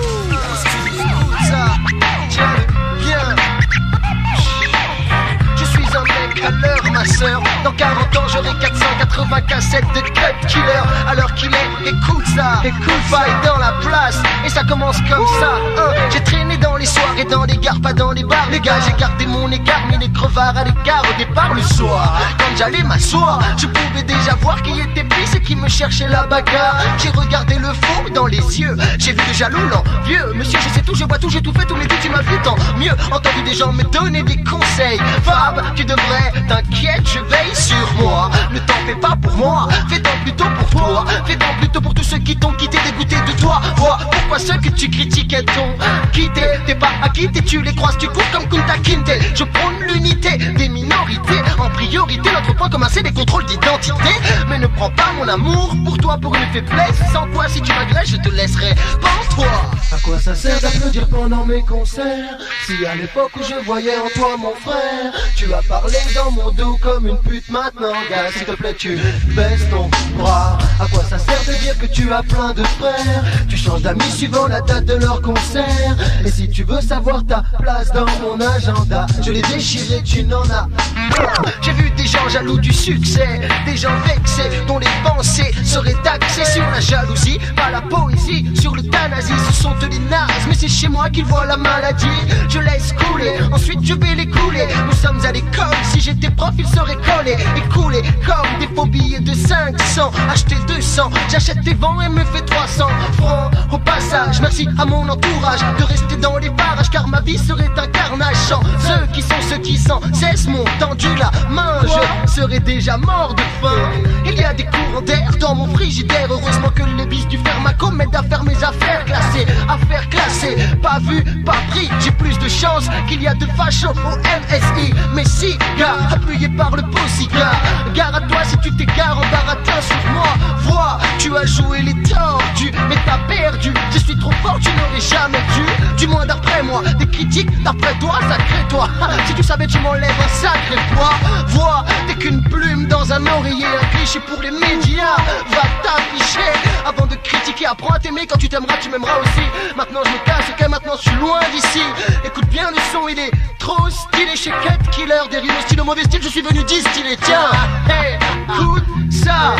Je suis un mec à l'heure, ma sœur. Dans 40 ans, j'aurai 480 cassettes de Cut Killer. Alors qu'il est, écoute ça, écoute, faille dans la place. Et ça commence comme ça, hein. J'ai traîné dans les soirées, dans les gares, pas dans les bars. Les gars, j'ai gardé mon écart, mis les crevards à l'écart au départ le soir. Quand j'allais m'asseoir, je pouvais déjà voir qui était pisse et qui me cherchait la bagarre. J'ai regardé le faux dans les yeux, j'ai vu de jaloux l'envieux. Monsieur, je sais tout, je vois tout, j'ai tout fait, tous les doutes, tu m'as vu tant mieux. Entendu des gens me donner des conseils. Fab, tu devrais, t'inquiète, je veille sur moi. Ne t'en fais pas pour moi, fais-t'en plutôt pour toi. Fais-t'en plutôt pour tous ceux qui t'ont quitté, dégoûté de toi. Vois pourquoi ceux que tu critiquais t'ont quitté. T'es pas acquitté, tu les croises, tu cours comme Kunta Kinte. Je prône l'unité des minorités. En priorité, notre point commun c'est les contrôles d'identité. Mais ne prends pas mon amour pour toi pour une faiblesse. Sans toi, si tu m'agresses, je te laisserai. Pense-toi. À quoi ça sert d'applaudir pendant mes concerts? Si à l'époque où je voyais en toi mon frère, tu as parlé dans mon dos comme une pute maintenant, gars, s'il te plaît tu baisses ton bras. À quoi ça sert de dire que tu as plein de frères? Tu changes d'amis suivant la date de leur concert. Et si tu veux savoir ta place dans mon agenda, je l'ai déchiré, tu n'en as pas. J'ai vu des gens jaloux du succès, des gens vexés dont les pensées seraient axées sur la jalousie, pas la poésie, sur l'euthanasie. Ce sont eux les nazes, mais c'est chez moi qu'ils voient la maladie. Je laisse couler, ensuite je vais les couler. Nous sommes à l'école, si j'étais prof ils seraient collés et coulés comme des faux billets de 500. Acheter 200, j'achète des vents et me fais 300 francs au passage. Merci à mon entourage de rester dans les barrages, car ma vie serait un carnage sans ceux qui sans cesse m'ont tendu la main. Je serais déjà mort de faim. Il y a des courants d'air dans mon frigidaire. Heureusement que les bis du Pharmacom m'aident à faire mes affaires classées. Affaires classées, pas vu, pas pris. J'ai plus de chance qu'il y a de fachos au MSI. Mais si, gars, appuyé par le beau cigare. Gare à toi si tu t'égares en baratin sur moi. Vois, tu as joué les tordus, mais t'as perdu. Je suis trop fort, tu n'aurais jamais dû. Du moins d'après moi, des critiques d'après toi, sacré toi. Si tu savais, tu m'enlèves un sacré poids. Vois, t'es qu'une plume dans un oreiller, un cliché pour les médias. Va t'afficher avant de critiquer. Apprends à t'aimer, quand tu t'aimeras, tu m'aimeras aussi. Maintenant je me casse, ok, maintenant je suis loin d'ici. Écoute bien le son, il est trop stylé chez Cut Killer. Des rimes au style, au mauvais style, je suis venu distiller. Tiens, hey, écoute ça,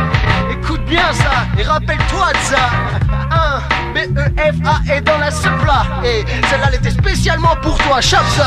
écoute bien ça, et rappelle-toi de ça. BEFA est dans la suppla. Et celle-là, elle était spécialement pour toi, chape ça.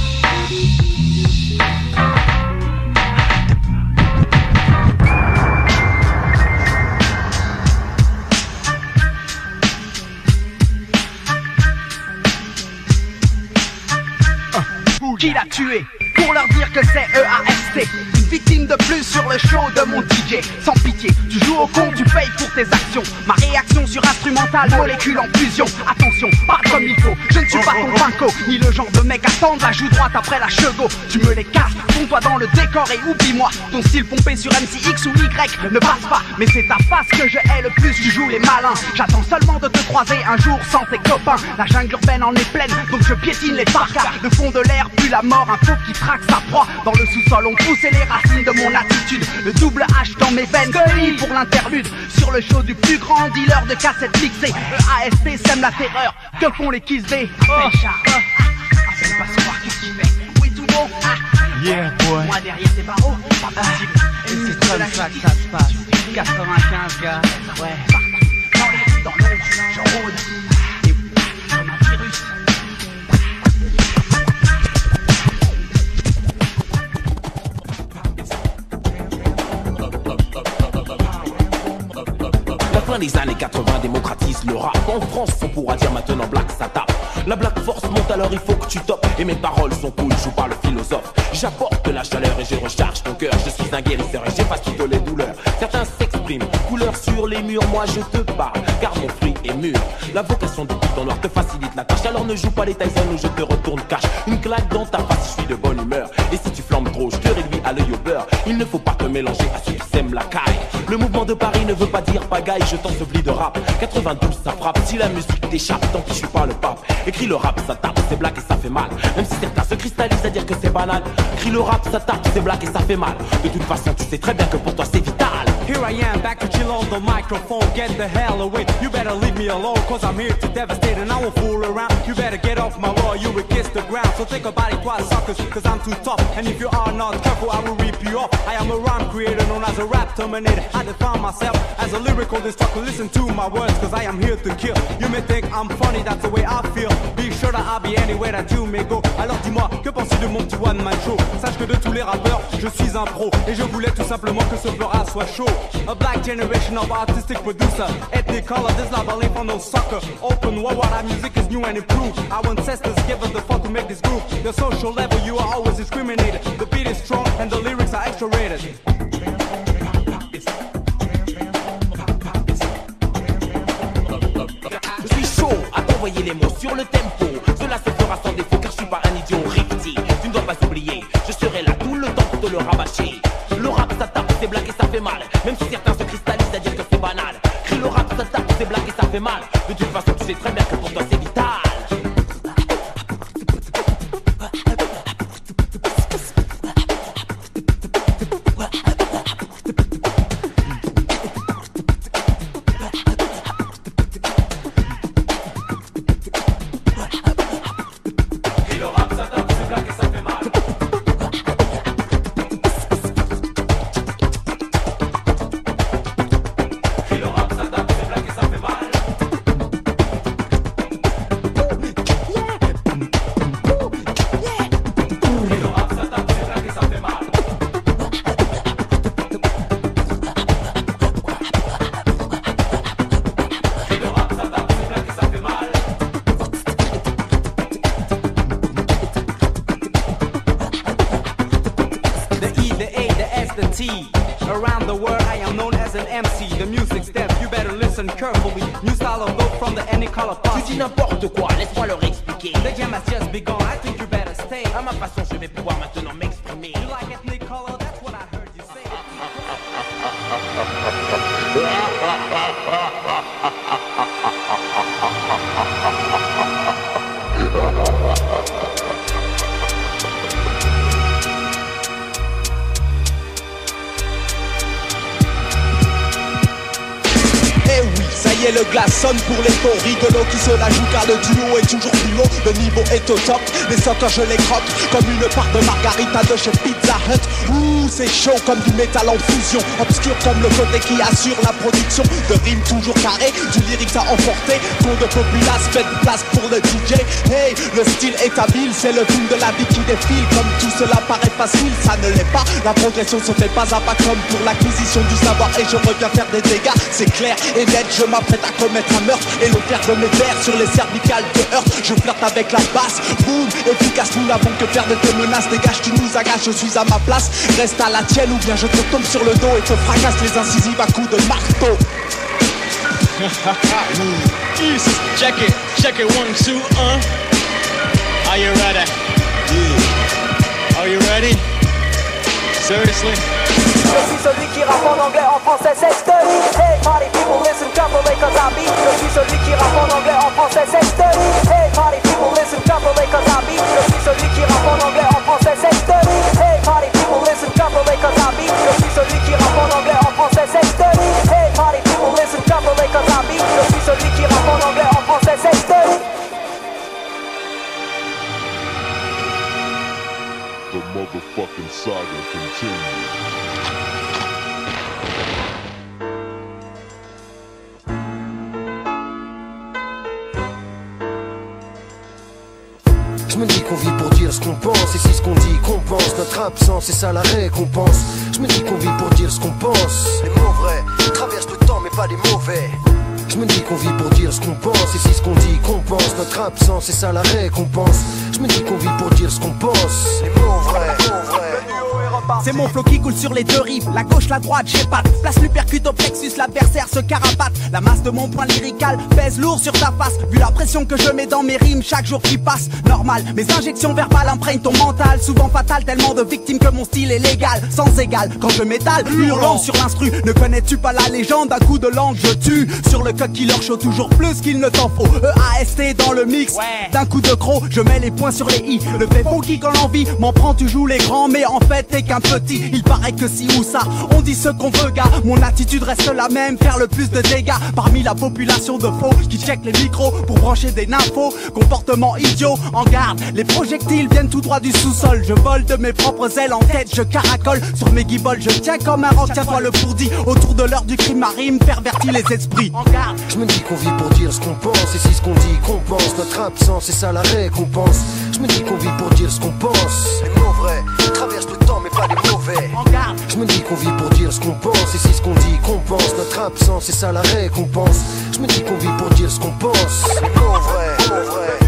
Qui l'a tué? Pour leur dire que c'est EAST. Une victime de plus sur le show de mon DJ. Sans pitié, tu joues au con, tu payes pour tes actions. Ma réaction sur instrumental, molécule en fusion. Attention, parle comme il faut, je ne suis pas ton pinko, ni le genre de mec à tendre la joue droite après la chego. Tu me les casses, fonds-toi dans le décor et oublie-moi. Ton style pompé sur MCX ou Y ne passe pas. Mais c'est ta face que je hais le plus, tu joues les malins. J'attends seulement de te croiser un jour sans tes copains. La jungle urbaine en est pleine, donc je piétine les parkas. Le fond de l'air pue la mort, un faux qui traque sa proie. Dans le sous-sol on poussait les racines de mon attitude. Le double H dans mes veines, Scully pour l'interlude. Sur le show du plus grand dealer de cassettes mixées. EAST sème la terreur, que font les Kiss B? Appelle pas ce soir, qu'est-ce qu'il fait? Oui tout bon, Yeah, boy. Moi derrière ces barreaux, pas possible. Et c'est comme ça que ça se passe. 95 gars, ouais. Dans les rues, dans l'eau, je rôde. Et comme un virus. La fin des années 80 démocratise le rap. En France, on pourra dire maintenant black ça tape. La black force monte alors il faut que tu topes. Et mes paroles sont cool, je parle philosophe. J'apporte de la chaleur et je recharge ton cœur. Je suis un guérisseur et j'efface toutes les douleurs. Certains s'expriment, couleur sur les murs. Moi je te parle, car mon fruit est mûr. La vocation du tout en noir te facilite la tâche. Alors ne joue pas les Tyson ou je te retourne cash. Une claque dans ta face, je suis de bonne humeur. Et si tu flambes trop, je te réduis à l'œil au beurre. Il ne faut pas te mélanger à ceux qui sèment la caille. Le mouvement de Paris ne veut pas dire pagaille. Je t'ensevelis de rap, 92 ça frappe. Si la musique t'échappe, tant que je suis pas le pape. Écris le rap, ça tape, c'est black et ça fait mal. Même si certains se cristallisent à dire que c'est banal. Écris le rap, ça tape, c'est black et ça fait mal. De toute façon, tu sais très bien que pour toi c'est vital. Here I am, back to chill on the microphone. Get the hell away, you better leave me alone. Cause I'm here to devastate and I won't fool around. You better get off my wall, you will kiss the ground. So think about it twice, suckers, cause I'm too tough. And if you are not careful, I will rip you off. I am a rhyme creator known as a rap terminator. I define myself as a lyrical destructor. Listen to my words, cause I am here to kill. You may think I'm funny, that's the way I feel. Be sure that I'll be anywhere that you may go. Alors dis-moi, que penses-tu de mon petit one-man show? Sache que de tous les rappeurs, je suis un pro. Et je voulais tout simplement que ce fera soit chaud. A black generation of artistic producer. Ethnic color, this not belief on no sucker. Open world, our music is new and improved. Our ancestors gave us the fuck to make this groove. The social level, you are always discriminated. The beat is strong and the lyrics are extra-rated. Je suis chaud à t'envoyer les mots sur le tempo. Cela se fera sans défaut car je suis pas un idiot ripti. Tu ne dois pas oublier, je serai là tout le temps pour te le rabâcher. Le rap ça tape, c'est black et ça fait mal. Même si certains se cristallisent à dire que c'est banal. Crie le rap ça tape, c'est black et ça fait mal. De toute façon tu sais très bien que pour toi c'est vital. Around the world I am known as an MC. The music's deaf, you better listen carefully. New style of dope from the any color posse. Tu dis n'importe quoi, laisse-moi leur expliquer. The game has just begun, I think you better stay. À ma façon je vais pouvoir maintenant m'exprimer. You like ethnic color, that's what I heard you say. Le glace sonne pour les faux rigolos qui se la jouent car le duo est toujours plus haut. Le niveau est au top, les sockers je les croque comme une part de margarita de chez Pizza Hut. Ouh c'est chaud comme du métal en fusion. Obscur comme le côté qui assure la production de rimes toujours carrées, du lyrics à emporter. Ton de populace, faites place pour le DJ. Hey, le style est habile, c'est le film de la vie qui défile. Comme tout cela paraît facile, ça ne l'est pas. La progression se fait pas à pas comme pour l'acquisition du savoir. Et je reviens faire des dégâts, c'est clair et net. Je m'apprête à commettre un meurtre et le faire de mes vers sur les cervicales te heurte. Je flirte avec la basse, boum, efficace. Nous n'avons que faire de tes menaces. Dégage, tu nous agaces, je suis à ma place. Reste à la tienne ou bien je te tombe sur le dos et te fracasse les incisives à coups de marteau. Check it, 1, 2, 1. Are you ready? Yeah. Are you ready? Seriously? Je suis celui qui rappe en anglais, en français c'est Stevie. Hey party people listen carefully cause I beat. Je suis celui qui rappe en anglais, en français c'est Stevie. Hey party people listen carefully cause I beat. Je suis celui qui rappe en anglais, en français c'est Stevie. Hey party people listen carefully cause I beat. Je suis celui qui rappe en anglais, en français c'est Stevie. Hey party people listen carefully cause I beat. Je suis celui qui rappe en anglais, en français c'est Stevie. The motherfucker. Je me dis qu'on vit pour dire ce qu'on pense, et si ce qu'on dit qu'on pense, notre absence c'est ça la récompense. Je me dis qu'on vit pour dire ce qu'on pense. Les mots vrais traversent le temps mais pas les mauvais. Je me dis qu'on vit pour dire ce qu'on pense, et si ce qu'on dit qu'on pense, notre absence c'est ça la récompense. Je me dis qu'on vit pour dire ce qu'on pense. Les mots vrais, c'est mon flow qui coule sur les deux rives, la gauche, la droite, j'épate. Place l'uppercut au plexus, l'adversaire se carapate. La masse de mon point lyrical pèse lourd sur ta face. Vu la pression que je mets dans mes rimes chaque jour qui passe. Normal, mes injections verbales imprègnent ton mental. Souvent fatal, tellement de victimes que mon style est légal. Sans égal, quand je m'étale, hurlant sur l'instru. Ne connais-tu pas la légende, d'un coup de langue je tue. Sur le cut killer show, toujours plus qu'il ne t'en faut. EAST dans le mix, d'un coup de croc, je mets les points sur les i. Le fait funky quand l'envie m'en prend, tu joues les grands, mais en fait t'es qu'un petit. Il paraît que si ou ça, on dit ce qu'on veut gars. Mon attitude reste la même, faire le plus de dégâts. Parmi la population de faux qui check les micros pour brancher des nymphos. Comportement idiot, en garde, les projectiles viennent tout droit du sous-sol. Je vole de mes propres ailes en tête, je caracole sur mes guibolles. Je tiens comme un roc, tiens-toi le pourdi. Autour de l'heure du crime, ma rime pervertit les esprits. En garde. Je me dis qu'on vit pour dire ce qu'on pense, et si ce qu'on dit qu'on pense, notre absence c'est ça la récompense. Je me dis qu'on vit pour dire ce qu'on pense. Les mots vrais traversent le temps mais pas les mauvais. Je me dis qu'on vit pour dire ce qu'on pense, et si ce qu'on dit qu'on pense, notre absence c'est ça la récompense. Je me dis qu'on vit pour dire ce qu'on pense. Les mots vrais,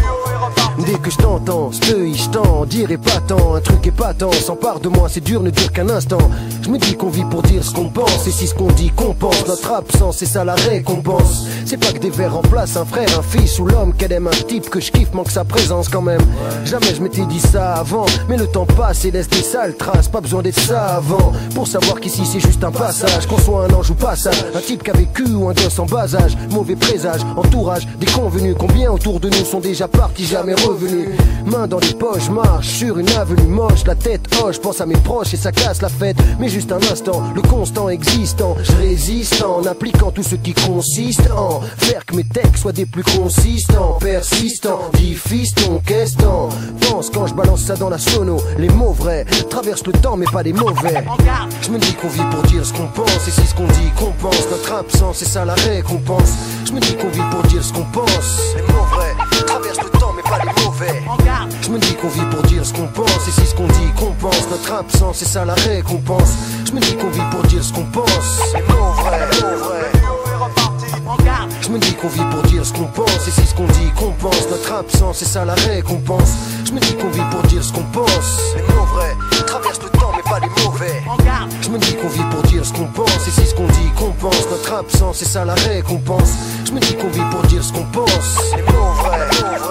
dès que je t'entends, je t'en dirai pas tant. Un truc épatant s'empare de moi, c'est dur, ne dure qu'un instant. Je me dis qu'on vit pour dire ce qu'on pense, et si ce qu'on dit qu'on pense, notre absence c'est ça la récompense. C'est pas que des vers remplacent un frère, un fils ou l'homme qu'elle aime. Un type que je kiffe manque sa présence quand même. Jamais je m'étais dit ça avant, mais le temps passe et laisse des sales traces. Pas besoin d'être savant pour savoir qu'ici c'est juste un passage. Qu'on soit un ange ou pas ça, un type qui a vécu ou un gosse en bas âge. Mauvais présage, entourage, déconvenu. Combien autour de nous sont déjà partis, jamais revenus. Main dans les poches, marche sur une avenue moche. La tête hoche, pense à mes proches et ça casse la fête. Mais juste un instant, le constant existant. Je résiste en appliquant tout ce qui consiste en faire que mes textes soient des plus consistants, persistants. Dis fiston, qu'est-ce t'en pense quand je balance ça dans la sono? Les mots vrais traversent le temps mais pas les mauvais. Je me dis qu'on vit pour dire ce qu'on pense, et si ce qu'on dit qu'on pense, notre absence c'est ça la récompense. Je me dis qu'on vit pour dire ce qu'on pense. Les mots vrais traversent le temps mais pas les mauvais. Je me dis qu'on vit pour dire ce qu'on pense, et si ce qu'on dit qu'on pense, notre absence c'est ça la récompense. Je me dis qu'on vit pour dire ce qu'on pense. Les mots vrais, je me dis qu'on vit pour dire ce qu'on pense, et si ce qu'on dit qu'on pense, notre absence c'est ça la récompense. Je me dis qu'on vit pour dire ce qu'on pense. Les mots vrais traversent le temps mais pas les mauvais. Je me dis qu'on vit pour dire ce qu'on pense, et si ce qu'on dit qu'on pense, notre absence c'est ça la récompense. Je me dis qu'on vit pour dire ce qu'on pense. Les mots vrais,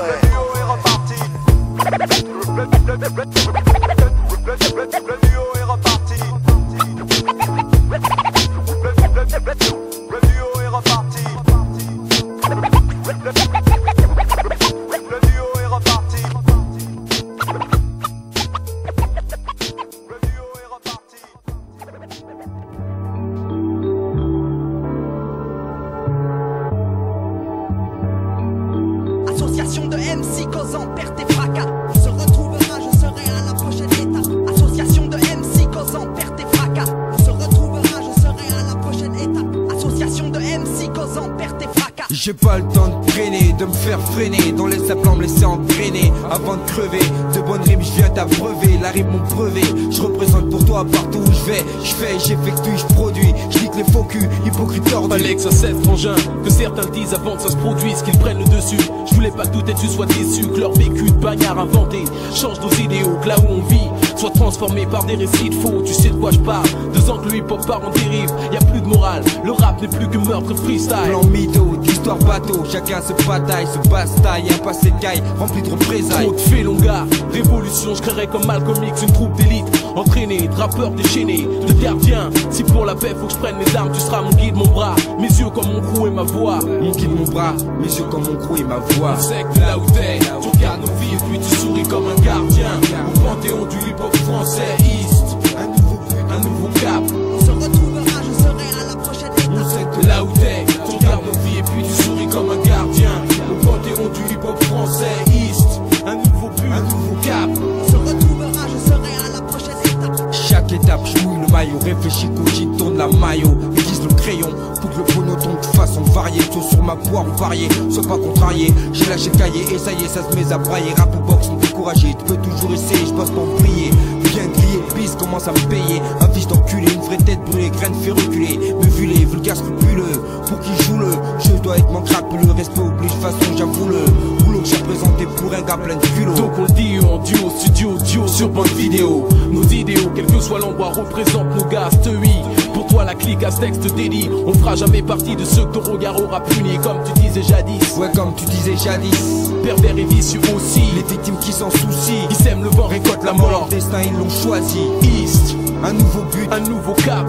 Association de MC causant perte et fracas. On se retrouvera, je serai à la prochaine étape. Association de MC causant perte et fracas. On se retrouvera, je serai à la prochaine étape. Association de MC causant perte et fracas. J'ai pas le temps de traîner, de me faire freiner, dans les plans me laisser entraîner avant de crever. De bonnes rimes, je viens t'abreuver, la rime mon brevet. Je représente pour toi partout où je vais. Je fais, j'effectue, je produis, je nique les faux culs, hypocrites tordus. Alex, un 7 frangin, que certains le disent avant que ça se produise, qu'ils prennent le dessus. Je voulais pas que tout tu sois déçu, que leur vécu de bagnard inventé change nos idéaux, que là où on vit soit transformé par des récits de faux. Tu sais de quoi je parle, 2 ans que le hip-hop part en dérive. Y a plus de morale, le rap n'est plus que meurtre freestyle. Plan mytho, d'histoire bateau, chacun se bataille, se bastaille, un passé de caille rempli de représailles. Trop de faits longards, révolution, je créerais comme Malcolm X une troupe d'élite, entraînés, de rappeurs déchaînés, de gardiens. Si pour la paix faut que je prenne mes armes, tu seras mon guide, mon bras, mes yeux comme mon crew et ma voix. Mon guide, mon bras, mes yeux comme mon crew et ma voix. On sait que là où t'es, tu regardes nos vies et puis tu souris comme un gardien. Au panthéon du hip-hop français, East, un nouveau cap. On se retrouvera, je serai à la prochaine étape. On sait que là où t'es, tu regardes nos vies et puis tu souris comme un gardien. Au panthéon du hip-hop français, East, un nouveau but, un nouveau cap. On se retrouvera, je serai à la prochaine étape. Chaque étape, je mouille le maillot, réfléchis, cogite, tourne la maillot, aiguise le crayon pour que le monotone te fasse sont variés, tous sur ma poire ou variés, sois pas contrarié. J'ai lâché le cahier et ça y est, ça se met à brailler. Rap ou box, sont découragés, tu peux toujours essayer, je passe pour briller. Bien grillé, le bis commence à me payer. Un fils d'enculé, une vraie tête brûlée, graine fait reculer. Me vulé, vulgaire scrupuleux, pour qui joue le jeu doit être mon crapuleux. Respect oblige, façon j'avoue le boulot que j'ai présenté pour un gars plein de culot. Donc on le dit en duo, studio, duo sur bande vidéo. Nos idéaux, quel que soit l'endroit, représentent nos gars, oui. Pour toi la clique à ce texte délit. On fera jamais partie de ceux que ton regard aura puni. Comme tu disais jadis. Ouais, comme tu disais jadis. Pervers et vicieux aussi. Les victimes qui s'en soucient, qui sèment le vent, récoltent la mort. Leur destin ils l'ont choisi. East, un nouveau but, un nouveau cap.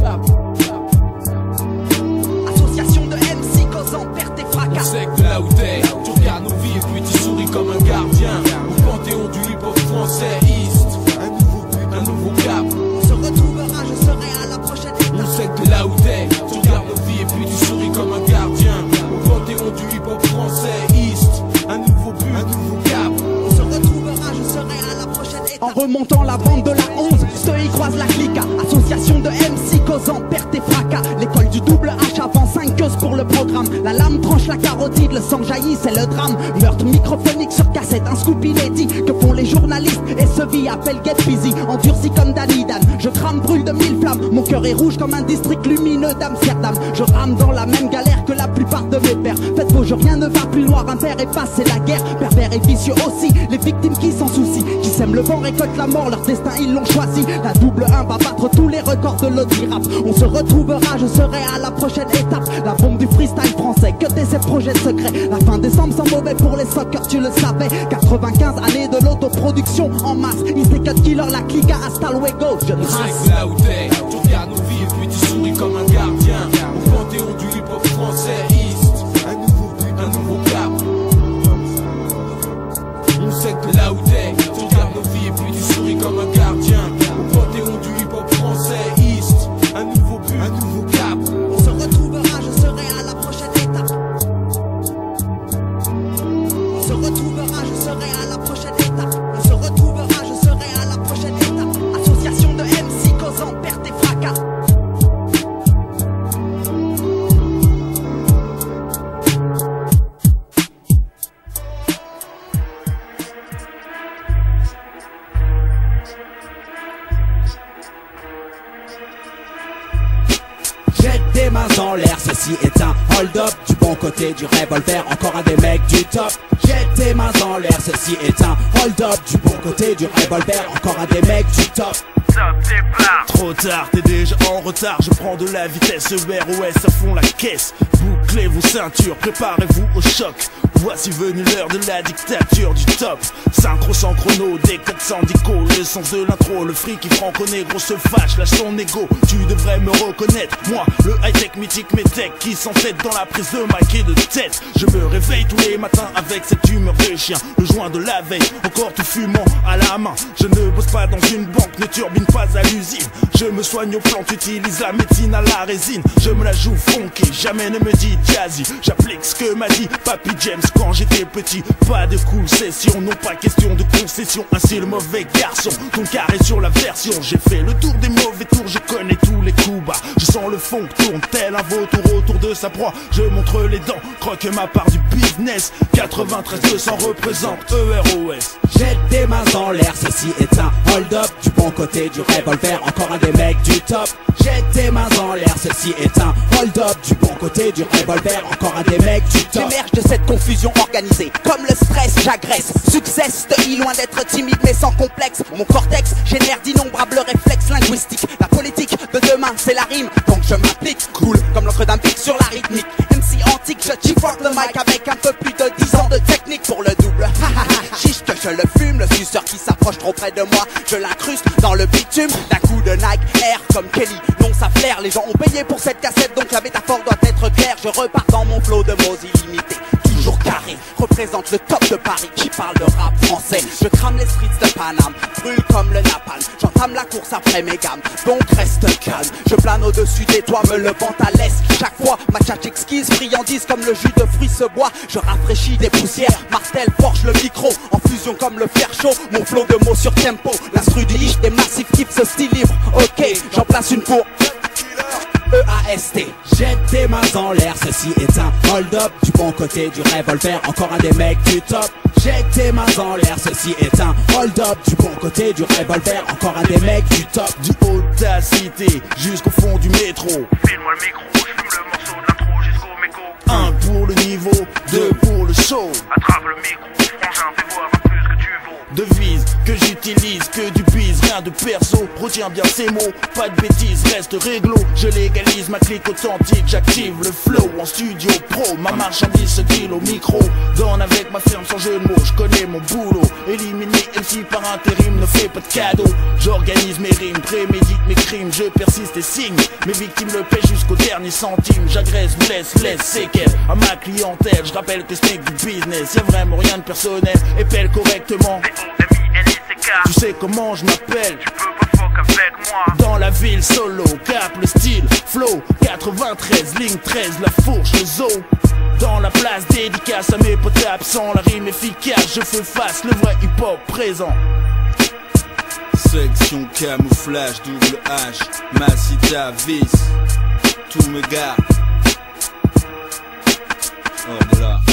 Association de MC causant perte et fracas. On sait que là où t'es, tu regardes nos vies et puis tu souris comme un gardien. Au panthéon du hip-hop français. East, un nouveau but, un nouveau cap. On se retrouvera, je serai à la prochaine étape. On sait que là où t'es, tu regardes nos vies et puis tu souris comme un gardien. Au panthéon du hip-hop français. East, un nouveau but, un nouveau cap. On se retrouvera, je serai à la prochaine étape. En remontant la bande de la 11, Steuil croise la clique. Association de MC causant perte et fracas. L'école du double H avant 5 queues pour le programme. La lame tranche la carotide, le sang jaillit, c'est le drame. Meurtre microphonique sur cassette, un scoop inédit. Que font les journalistes et ce vie appelle Get Busy. Endurci comme Danny Dan, je crame, brûle de 1000 flammes. Mon cœur est rouge comme un district lumineux d'Amsterdam. Je rame dans la même galère que la plupart de mes pères. Faites vos jeux, rien ne va plus loin. Un père est passé la guerre, pervers et vicieux aussi. Les victimes qui s'en soucient, qui sèment le vent, récoltent la mort. Leur destin ils l'ont choisi. La double 1 va battre tous les records de l'audi rap. On se retrouvera, je serai à la prochaine étape. La bombe du freestyle français, que t'es ces projets secrets. La fin décembre sans mauvais pour les sockers, tu le savais. 95 années de l'autoproduction en masse. Ils Cut Killer, la clique hasta luego. Je trace. On sait que là où t'es, tu regardes nos vies et puis tu souris comme un gardien. Au panthéon du hip-hop français. East, un nouveau but, un nouveau cap. On sait que là où t'es, tu regardes nos vies et puis tu souris comme un gardien. Au panthéon du hip-hop français. East, un nouveau but, un nouveau cap. On se retrouvera, je serai à la prochaine étape. On se retrouvera, je serai à la prochaine étape. On se retrouvera, je serai à la prochaine étape. Association de MC causant perte et fracas. Jette des mains en l'air, ceci est un hold-up. Du bon côté du revolver, encore un des mecs du top. Jette tes mains en l'air, ceci est un hold-up. Du bon côté du revolver, encore un des mecs du top. Trop tard, t'es déjà en retard. Je prends de la vitesse, EROS à fond la caisse. Bouclez vos ceintures, préparez-vous au choc. Voici venu l'heure de la dictature du top. Synchro sans chrono, des 400 dico. Le sens de l'intro, le fric qui franco-négro se fâche, lâche son ego. Tu devrais me reconnaître, moi, le high-tech mythique métèque qui s'entête dans la prise de mic et de tête. Je me réveille tous les matins avec cette humeur de chien. Le joint de la veille, encore tout fumant à la main. Je ne bosse pas dans une banque, ne turbine pas à l'usine. Je me soigne aux plantes, utilise la médecine à la résine. Je me la joue funky, jamais ne me dit jazzy. J'applique ce que m'a dit Papy James quand j'étais petit. Pas de concession, non pas question de concession. Ainsi le mauvais garçon, ton carré sur la version. J'ai fait le tour des mauvais tours, je connais tous les coups bas. Je sens le fond tourne tel un vautour autour de sa proie. Je montre les dents, croque ma part du business. 93 200 représente EROS. Jette des mains en l'air, ceci est un hold-up. Du bon côté du revolver, encore un des mecs du top. Jette tes mains en l'air, ceci est un hold-up. Du bon côté du revolver, encore un des mecs du top. J'émerge de cette confusion organisée. Comme le stress, j'agresse. Succès, loin d'être timide mais sans complexe. Mon cortex génère d'innombrables réflexes linguistiques. La politique de demain, c'est la rime, donc je m'applique. Cool, comme l'encre d'un pic sur la rythmique. MC antique, je chiffre le mic avec un peu plus de 10 ans de technique pour le double. Chiche que je le fume, le suceur qui s'approche trop près de moi, je l'incruste dans le bitume d'un coup de Nike Air comme Kelly. Non, ça flaire, les gens ont payé pour cette cassette, donc la métaphore doit être claire. Je repars dans mon flow de mots illimités. Toujours carré, représente le top de Paris qui parle de rap français. Je crame les streets de Paname, brûle comme le napalm. J'entame la course après mes gammes, donc reste calme. Je plane au-dessus des toits, me levant à l'est. Chaque fois, ma tchatche exquise, friandise comme le jus de fruits se boit. Je rafraîchis des poussières, martèle, forge le micro. En fusion comme le fer chaud, mon flow de mots sur tempo. L'instru du hic des massifs kiffent ce style libre. Ok, j'en place une pour EAST, jette tes mains en l'air, ceci est un hold-up. Du bon côté du revolver, encore un des mecs du top. Jette tes mains en l'air, ceci est un hold-up. Du bon côté du revolver, encore un des mecs du top. Du haut de ta cité, jusqu'au fond du métro. File-moi le micro, je fume le morceau d'intro jusqu'au mégot. 1 pour le niveau, 2 pour le show. Attrape le micro, frangin, fais voir un peu ce que tu vaux. Devise que j'utilise, que du bise, rien de perso. Retiens bien ces mots, pas de bêtises, reste réglo. Je légalise ma clique authentique, j'active le flow en studio pro. Ma marchandise se deal au micro. Donne avec ma firme sans jeu de mots, je connais mon boulot. Éliminer MC par intérim ne fait pas de cadeau. J'organise mes rimes, prémédite mes crimes, je persiste et signe. Mes victimes le paient jusqu'au dernier centime. J'agresse, blesse, laisse séquelles à ma clientèle. Je rappelle que ce n'est que du business, y'a vraiment rien de personnel. Épelle correctement. Tu sais comment je m'appelle? Tu peux pas fuck avec moi. Dans la ville solo, cap le style, flow 93, ligne 13, la fourche, le zoo. Dans la place, dédicace à mes potes absents. La rime efficace, je fais face, le vrai hip-hop présent. Section camouflage, double H, Massita, Vice, tout me gars. Hors de là.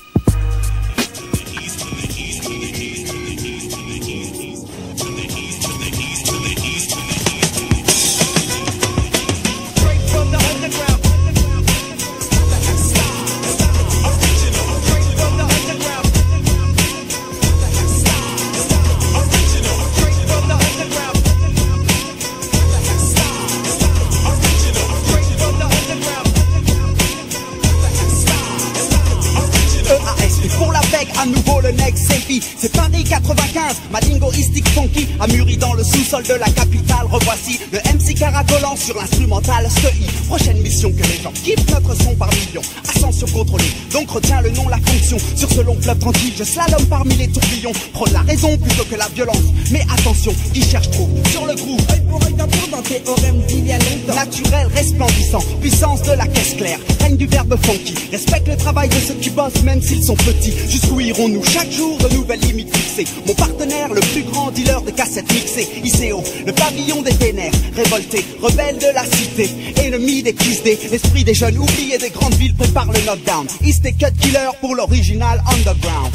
À nouveau le next selfie, c'est Paris 95, Madingoistic funky, a mûri dans le sous-sol de la capitale. Revoici le MC caracolant sur l'instrumental STEI. Prochaine mission que les gens kiffent notre son par millions. Ascension contrôlée, donc retiens le nom, la fonction. Sur ce long fleuve tranquille, je slalom parmi les tourbillons. Prône la raison plutôt que la violence. Mais attention, qui cherche trop sur le groove. Œil pour œil d'un tour dans théorème d'il y a longtemps. Naturel, resplendissant, puissance de la caisse claire. Règne du verbe funky, respecte le travail de ceux qui bossent même s'ils sont petits. Jusqu'où irons-nous chaque jour, de nouvelles limites fixées. Mon partenaire, le plus grand dealer de cassettes mixées. ICO, le pavillon des ténèbres. Révolté, rebelle de la cité. Ennemi des Kiss Day, l'esprit des jeunes oubliés des grandes villes prépare le knockdown. East et Cut Killer pour l'original underground.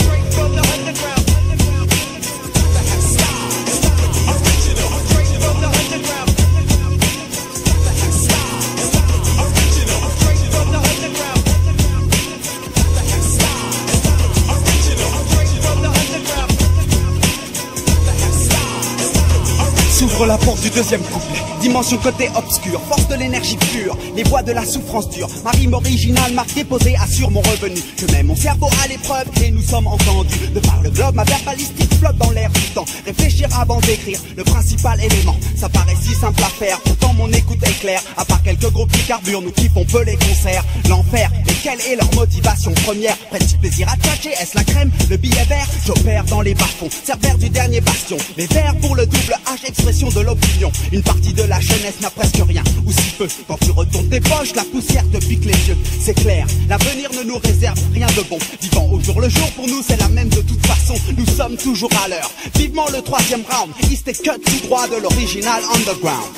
S'ouvre la porte du deuxième couplet. Dimension côté obscur, force de l'énergie pure, les voix de la souffrance dure. Ma rime originale, marque déposée, assure mon revenu. Je mets mon cerveau à l'épreuve et nous sommes entendus. De par le globe, ma verbalistique flotte dans l'air du temps. Réfléchir avant d'écrire, le principal élément. Ça paraît si simple à faire, pourtant mon écoute est claire. À part quelques groupes qui carburent, nous kiffons peu les concerts. L'enfer, et quelle est leur motivation première? Prête-tu plaisir à tchatcher, est-ce la crème, le billet vert? J'opère dans les bas-fonds, cerbère du dernier bastion. Les vers pour le double H, expression de l'opinion. Une partie de la jeunesse n'a presque rien, ou si peu. Quand tu retournes tes poches, la poussière te pique les yeux. C'est clair, l'avenir ne nous réserve rien de bon. Vivant au jour le jour, pour nous c'est la même de toute façon. Nous sommes toujours à l'heure. Vivement le troisième round, East et Cut tout droit de l'original underground.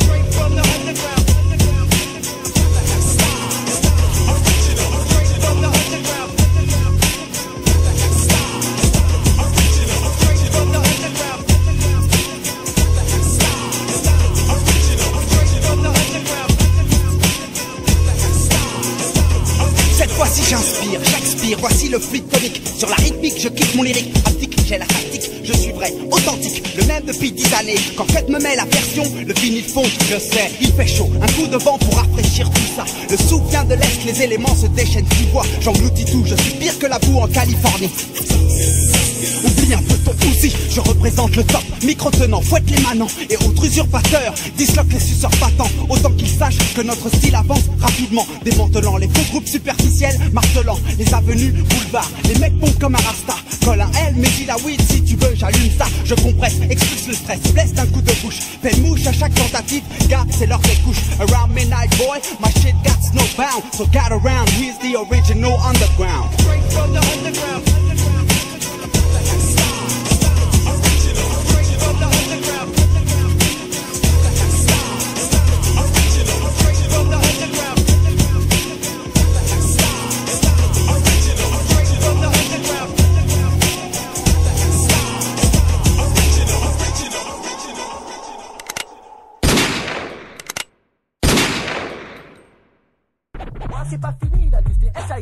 Voici j'inspire, j'expire, voici le fluide tonique. Sur la rythmique, je quitte mon lyrique. Aptique, j'ai la tactique, je suis vrai, authentique. Le même depuis 10 années. Quand Cut me met la version, le vinyle fonce, je sais. Il fait chaud, un coup de vent pour rafraîchir tout ça. Le souffle vient de l'Est, les éléments se déchaînent, tu vois. J'engloutis tout, je suis pire que la boue en Californie. Oublie un peu ton souci, je représente le top. Micro tenant, fouette les manants et autres usurpateurs. Disloque les suceurs battants, autant qu'ils sachent que notre style avance rapidement. Démantelant les faux groupes superficiels, martelant les avenues, boulevards. Les mecs pompent comme un rasta, colle un L, mais dis la weed si tu veux, j'allume ça. Je compresse, expulse le stress, blesse d'un coup de bouche. Fais mouche à chaque tentative, garde c'est l'heure des couches. Around midnight boy, my shit got snowbound. So get around, here's the original underground. Straight from the underground. From the underground.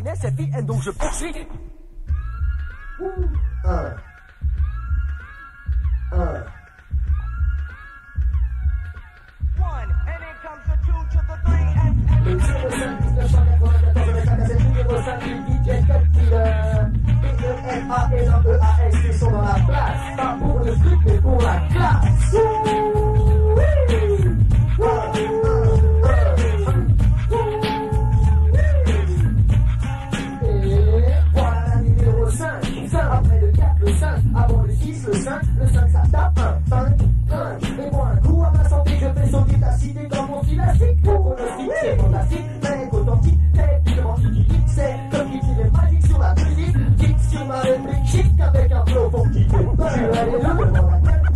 INSFIN, donc je poursuis. 1. Le 05 1994, le 5 numéro 5 du DJ Cut Killer. E-E-M-A et un E-A-S qui sont dans la place. Pas pour le truc, mais pour la classe. Et voilà la numéro 5. Après le 4, le 5. Avant le 6, le 5. Le 5, ça tape 1, 5, 1. Et moi, un coup à ma santé, je fais sauter ta cité comme mon élastique. Pour pronostic, c'est fantastique, mais authentique. Techniquement, c'est comme qui est magique sur la musique. Kick sur ma réplique, chic avec un flow pour qui fait peur. Tu vas aller là, demande à quel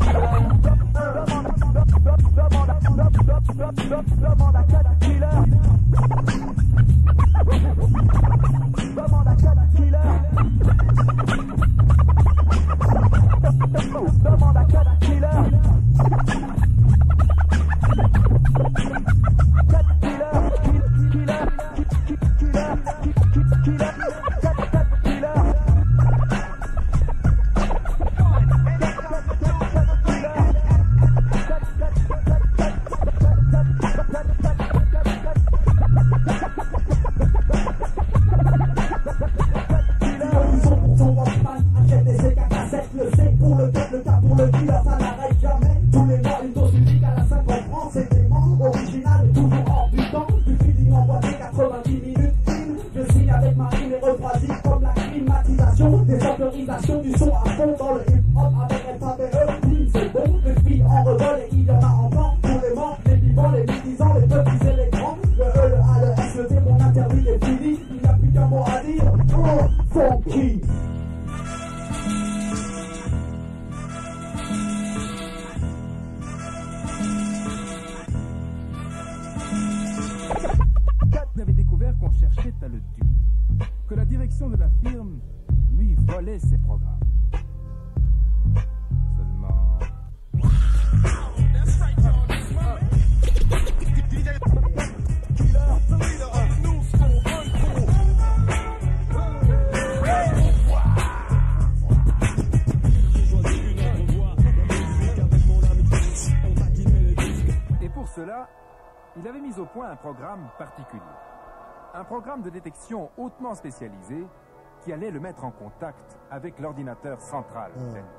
du son à fond dans le hip-hop avec FABE, c'est bon, les filles en revol et il y en a encore pour les morts, les vivants, les médisants, les petits et les grands, le E, le A, le S, le T, mon interview est fini, il n'y a plus qu'un mot à dire, oh, funky. Vous avez découvert qu'on cherchait à le tuer, que la direction de la firme lui volait ses programmes. Seulement... Et pour cela, il avait mis au point un programme particulier. Un programme de détection hautement spécialisé qui allait le mettre en contact avec l'ordinateur central.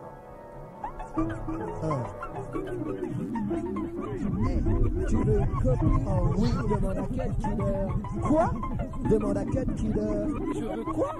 Tu veux une copie? Oh oui, demande à quel killer? Quoi? Demande à quel killer? Je veux quoi?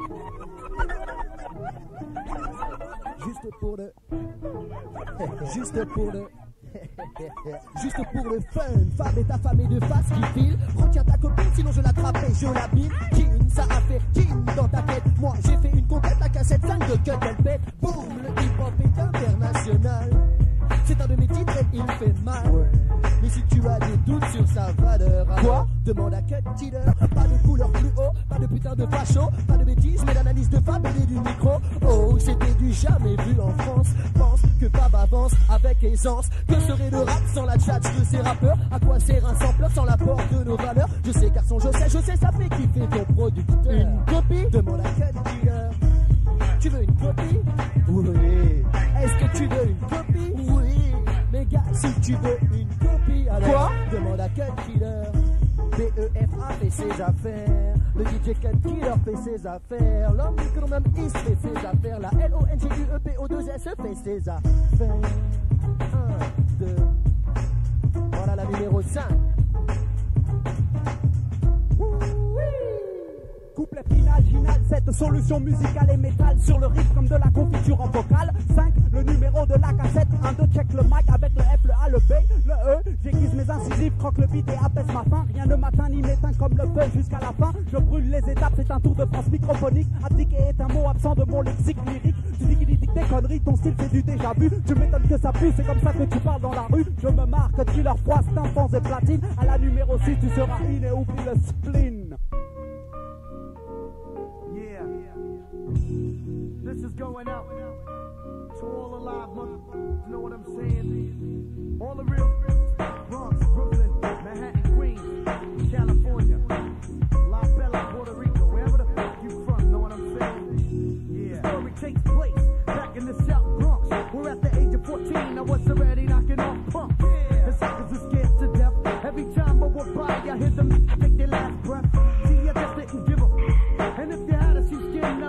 Juste pour le... Juste pour le... Juste pour le fun, femme est affamée de face qui file. Retiens ta copine, sinon je l'attrape et je la bine. Kin, ça a fait kin dans ta tête. Moi j'ai fait une conquête, la cassette 5 de cut, elle pète. Boum, le hip-hop est international. C'est un de mes titres et il fait mal. Mais si tu as des doutes sur sa valeur, quoi? Demande à Cut Killer. Pas de couleur plus haut, pas de putain de facho, pas de bêtises, mais d'analyse de Fab et du micro. Oh, c'était du jamais vu en France. Pense que Fab avance avec aisance. Que serait le rap sans la tchatch de ces rappeurs? À quoi sert un sampleur sans l'apport de nos valeurs? Je sais garçon, je sais, ça fait kiffer ton producteur. Une copie? Demande à Cut Killer. Tu veux une copie? Oui. Est-ce que tu veux une copie? Oui. Mais gars, si tu veux une copie, alors quoi? Demande à Cut Killer. BEFA fait ses affaires. Le DJ Cut Killer fait ses affaires. L'homme que l'on nomme Is fait ses affaires. La LONGUEPO2S fait ses affaires. 1, 2. Voilà la numéro 5. Couplet final, cette solution musicale et métal sur le rythme comme de la confiture en vocal. 5, le numéro de la cassette. 1, 2, check le mic avec le F, le A, le B, le E. J'aiguise mes incisives, croque le beat et apaise ma faim. Rien ne m'atteint ni m'éteint comme le feu jusqu'à la fin. Je brûle les étapes, c'est un tour de France microphonique. Abdiquer est un mot absent de mon lexique lyrique. Tu dis qu'il dit des conneries, ton style c'est du déjà vu. Tu m'étonnes que ça pue, c'est comme ça que tu parles dans la rue. Je me marque, tu leur froisses, tympans et platine. À la numéro 6, tu seras in et oublie le spleen. This is going out to all alive, motherfuckers. You know what I'm saying? All the real Bronx, Brooklyn, Manhattan, Queens, California, La Bella, Puerto Rico, wherever the fuck you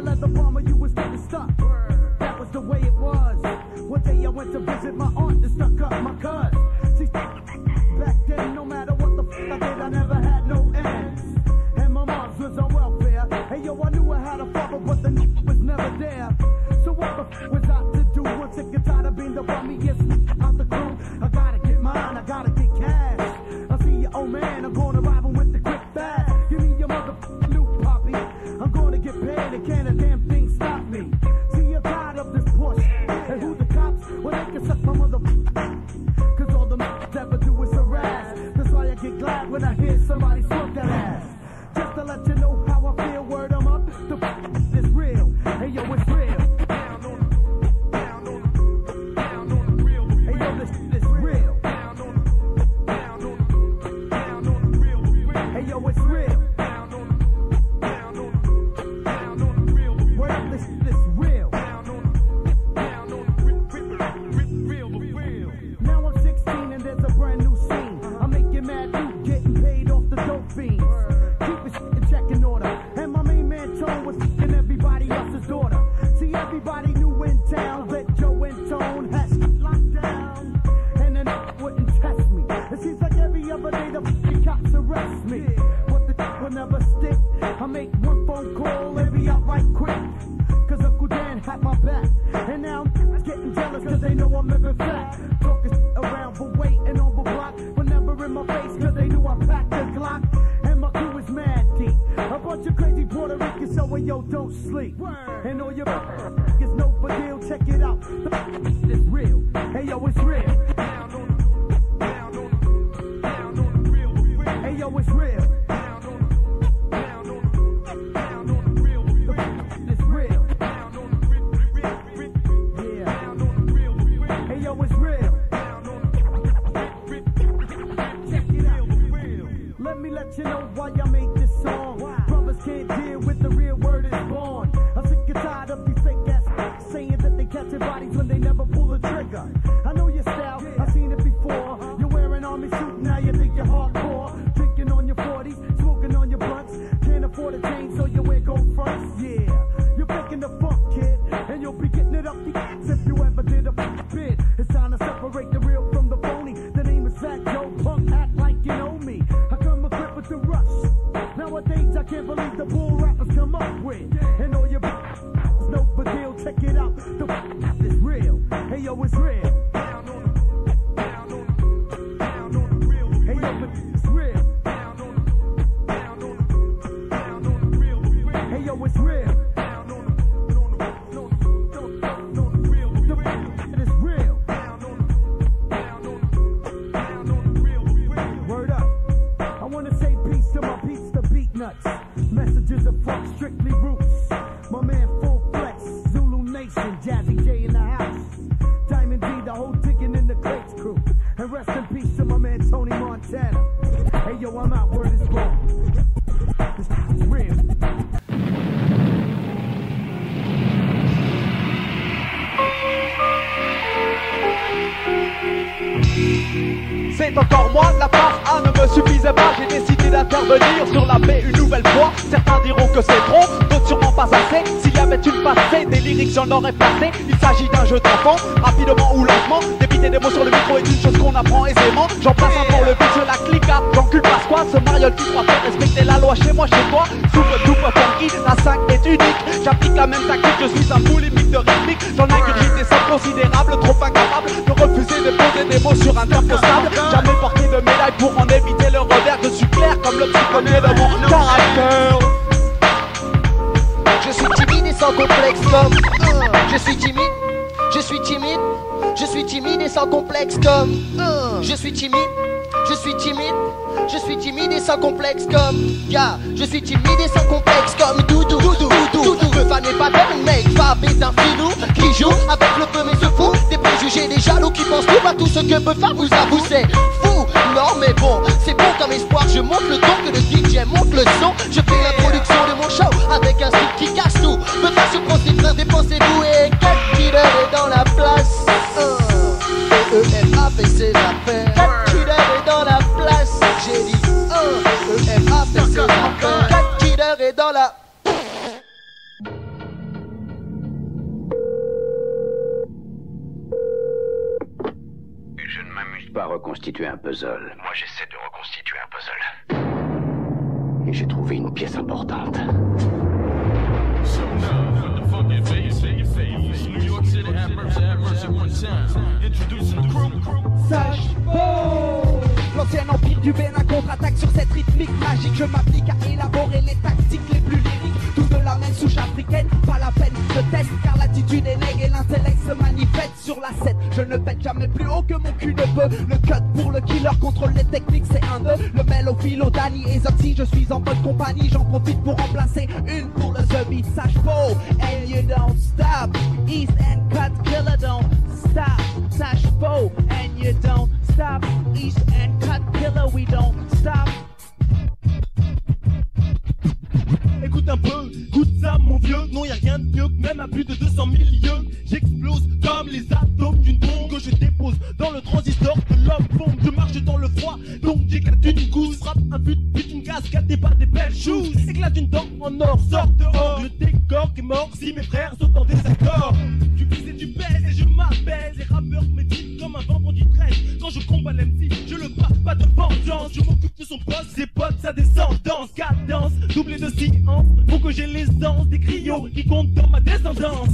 leather bomber, you was getting stuck. That was the way it was. One day I went to visit my aunt and stuck up my cuz. See, back then, no matter what the fuck I did, I never had no ends. And my mom's was on welfare. Hey yo, I knew I had a father, but the was never there. So what the fuck was I to do? I'm sick and tired of being the bummiest out the crew. I gotta get mine, I gotta get cash. I see you, oh man, I'm gonna rival with the quick fast. Give me your motherfucking loot, poppy. I'm gonna get paid and can't a damn thing stop me. See, you're tired of this push. And who the cops? Well, they can suck my motherfucker. Cause all the ever do is harass. That's why I get glad when I hear somebody smoke that ass. Just to let you know how I feel, word I'm up. The is real. Hey yo, it's real. Hey yo, this is real. Hey yo, it's real. Word up, this is real. Now I'm 16 and there's a brand new scene. I'm making mad loot, getting paid off the dope fiends. Keep it in check in order. And my main man Tone was f***ing everybody else's daughter. See, everybody knew in town that Joe and Tone had locked down. And then wouldn't test me. It seems like every other day the f***ing cops arrest me. But the will never stick. I make one phone call and be out right quick. Cause Uncle Dan had my back. And now I'm getting jealous cause they know I'm living fat. Talking around for waiting on the block. But never in my face cause they knew I packed the Glock. And my crew is mad deep. A bunch of crazy Puerto Ricans, so yo, don't sleep. And all your is no big deal, check it out. It's real. Hey yo, it's real. Hey yo, it's real. It's real. Yeah. Hey yo, it's real. Check it out. Let me let you know why I made this song. Brothers can't deal with the real word is born. I'm sick and tired of these fake ass saying that they catching bodies when they never pull the trigger. I know your style, I've seen it before. You're wearing army suit, now you think you're hardcore. Drinking on your 40s, smoking on your blunts. Can't afford a chain, so you wear gold fronts. Yeah, you're picking the funk, kid, and you'll be getting it up the ass if you ever did a bid. It's time to separate the real from the phony. The name is Fat Joe, punk, act like you know me. I come equipped with the rush. Nowadays I can't believe the bull rappers come up with. And all your no big deal, check it out. The is real. Hey yo, it's real. Hey yo, it's real. Hey yo, it's real. It is real. Word up. I wanna say peace to my peeps, the beat nuts. Messages of fuck, strictly roots. My man Full Flex, Zulu Nation, Jazzy J in the house. Diamond D, the whole digging in the crates crew. And rest in peace to my man Tony Montana. Hey yo, I'm out, word is born. This is real. C'est encore moi, la phase A ne me suffisait pas. J'ai décidé d'intervenir sur la paix une nouvelle fois. Certains diront que c'est trop, d'autres sûrement pas assez. S'il y avait une passée, des lyrics j'en aurais placé. Il s'agit d'un jeu d'enfant, rapidement ou lentement. Débiter des mots sur le micro est une chose qu'on apprend aisément. J'en place un pour le beat, je la clique à j'encule pas squat. Ce mariole qui croit faire respecter la loi chez moi, chez toi. Soupe double funky, la 5 est unique. J'applique la même tactique, je suis un boulimique de rythmique. J'en ingurgite des sommes considérables, trop incapable de refuser de poser des mots sur un tempo stable. Jamais porté de médaille pour en éviter le revers. Je suis clair comme le psychologue de mon caractère. Je suis timide et sans complexe comme je suis timide, je suis timide, je suis timide et sans complexe comme je suis timide, je suis timide, je suis timide et sans complexe comme je suis timide et sans complexe comme Doudou. Le fan n'est pas dingue mec, Fab est un filou qui joue avec le feu mais se fout des préjugés, des jaloux qui pensent tout à tout ce que peut faire vous avoue c'est fou. Non mais bon, c'est bon comme espoir, je monte le ton que le DJ monte le son. Je fais l'introduction de mon show avec un style qui casse tout. Me fasse penser frère, dépensez-vous et Cat Killer est dans la place. EMA fait ses affaires. Cat Killer est dans la place. J'ai dit EMA fait ses affaires. Cat Killer est dans la reconstituer un puzzle. Moi, j'essaie de reconstituer un puzzle. Et j'ai trouvé une pièce importante. L'ancien empire du Bénin contre-attaque sur cette rythmique magique. Je m'applique à élaborer les tactiques les plus lyriques. Tout de la même souche africaine, pas la peine de test. Car l'attitude est nègre et l'intellect se manifeste sur la scène. Je ne pète jamais plus haut que mon cul ne peut. Le cut pour le killer, contrôle les techniques, c'est un nœud. Le mélophilo, Danny et Zoxy, je suis en bonne compagnie. J'en profite pour remplacer une pour le The Beat. Sage Faux, and you don't stop. East and cut killer don't stop. Sage Faux, and you don't stop. East and cut killer, we don't stop. Écoute un peu, goûte ça mon vieux. Non y'a rien de mieux que même à plus de 200 millions. J'explose comme les atomes d'une bombe que je dépose dans le transistor de l'homme bombe. Je marche dans le froid, donc j'éclate une gousse. Frappe un but, une cascade et pas des belles choses. Éclate une dent en or, sort dehors. Le décor est mort si mes frères sont en désaccord. Tu pises et tu pèses et je m'apaise. Les rappeurs m'évitent comme un vendredi 13. Quand je combat l'MC, je le bats, pas de vengeance. Je m'occupe de son poste, ses potes, sa descendance. Cadence, doublé de science. Faut que j'ai les danses des griots qui comptent dans ma descendance.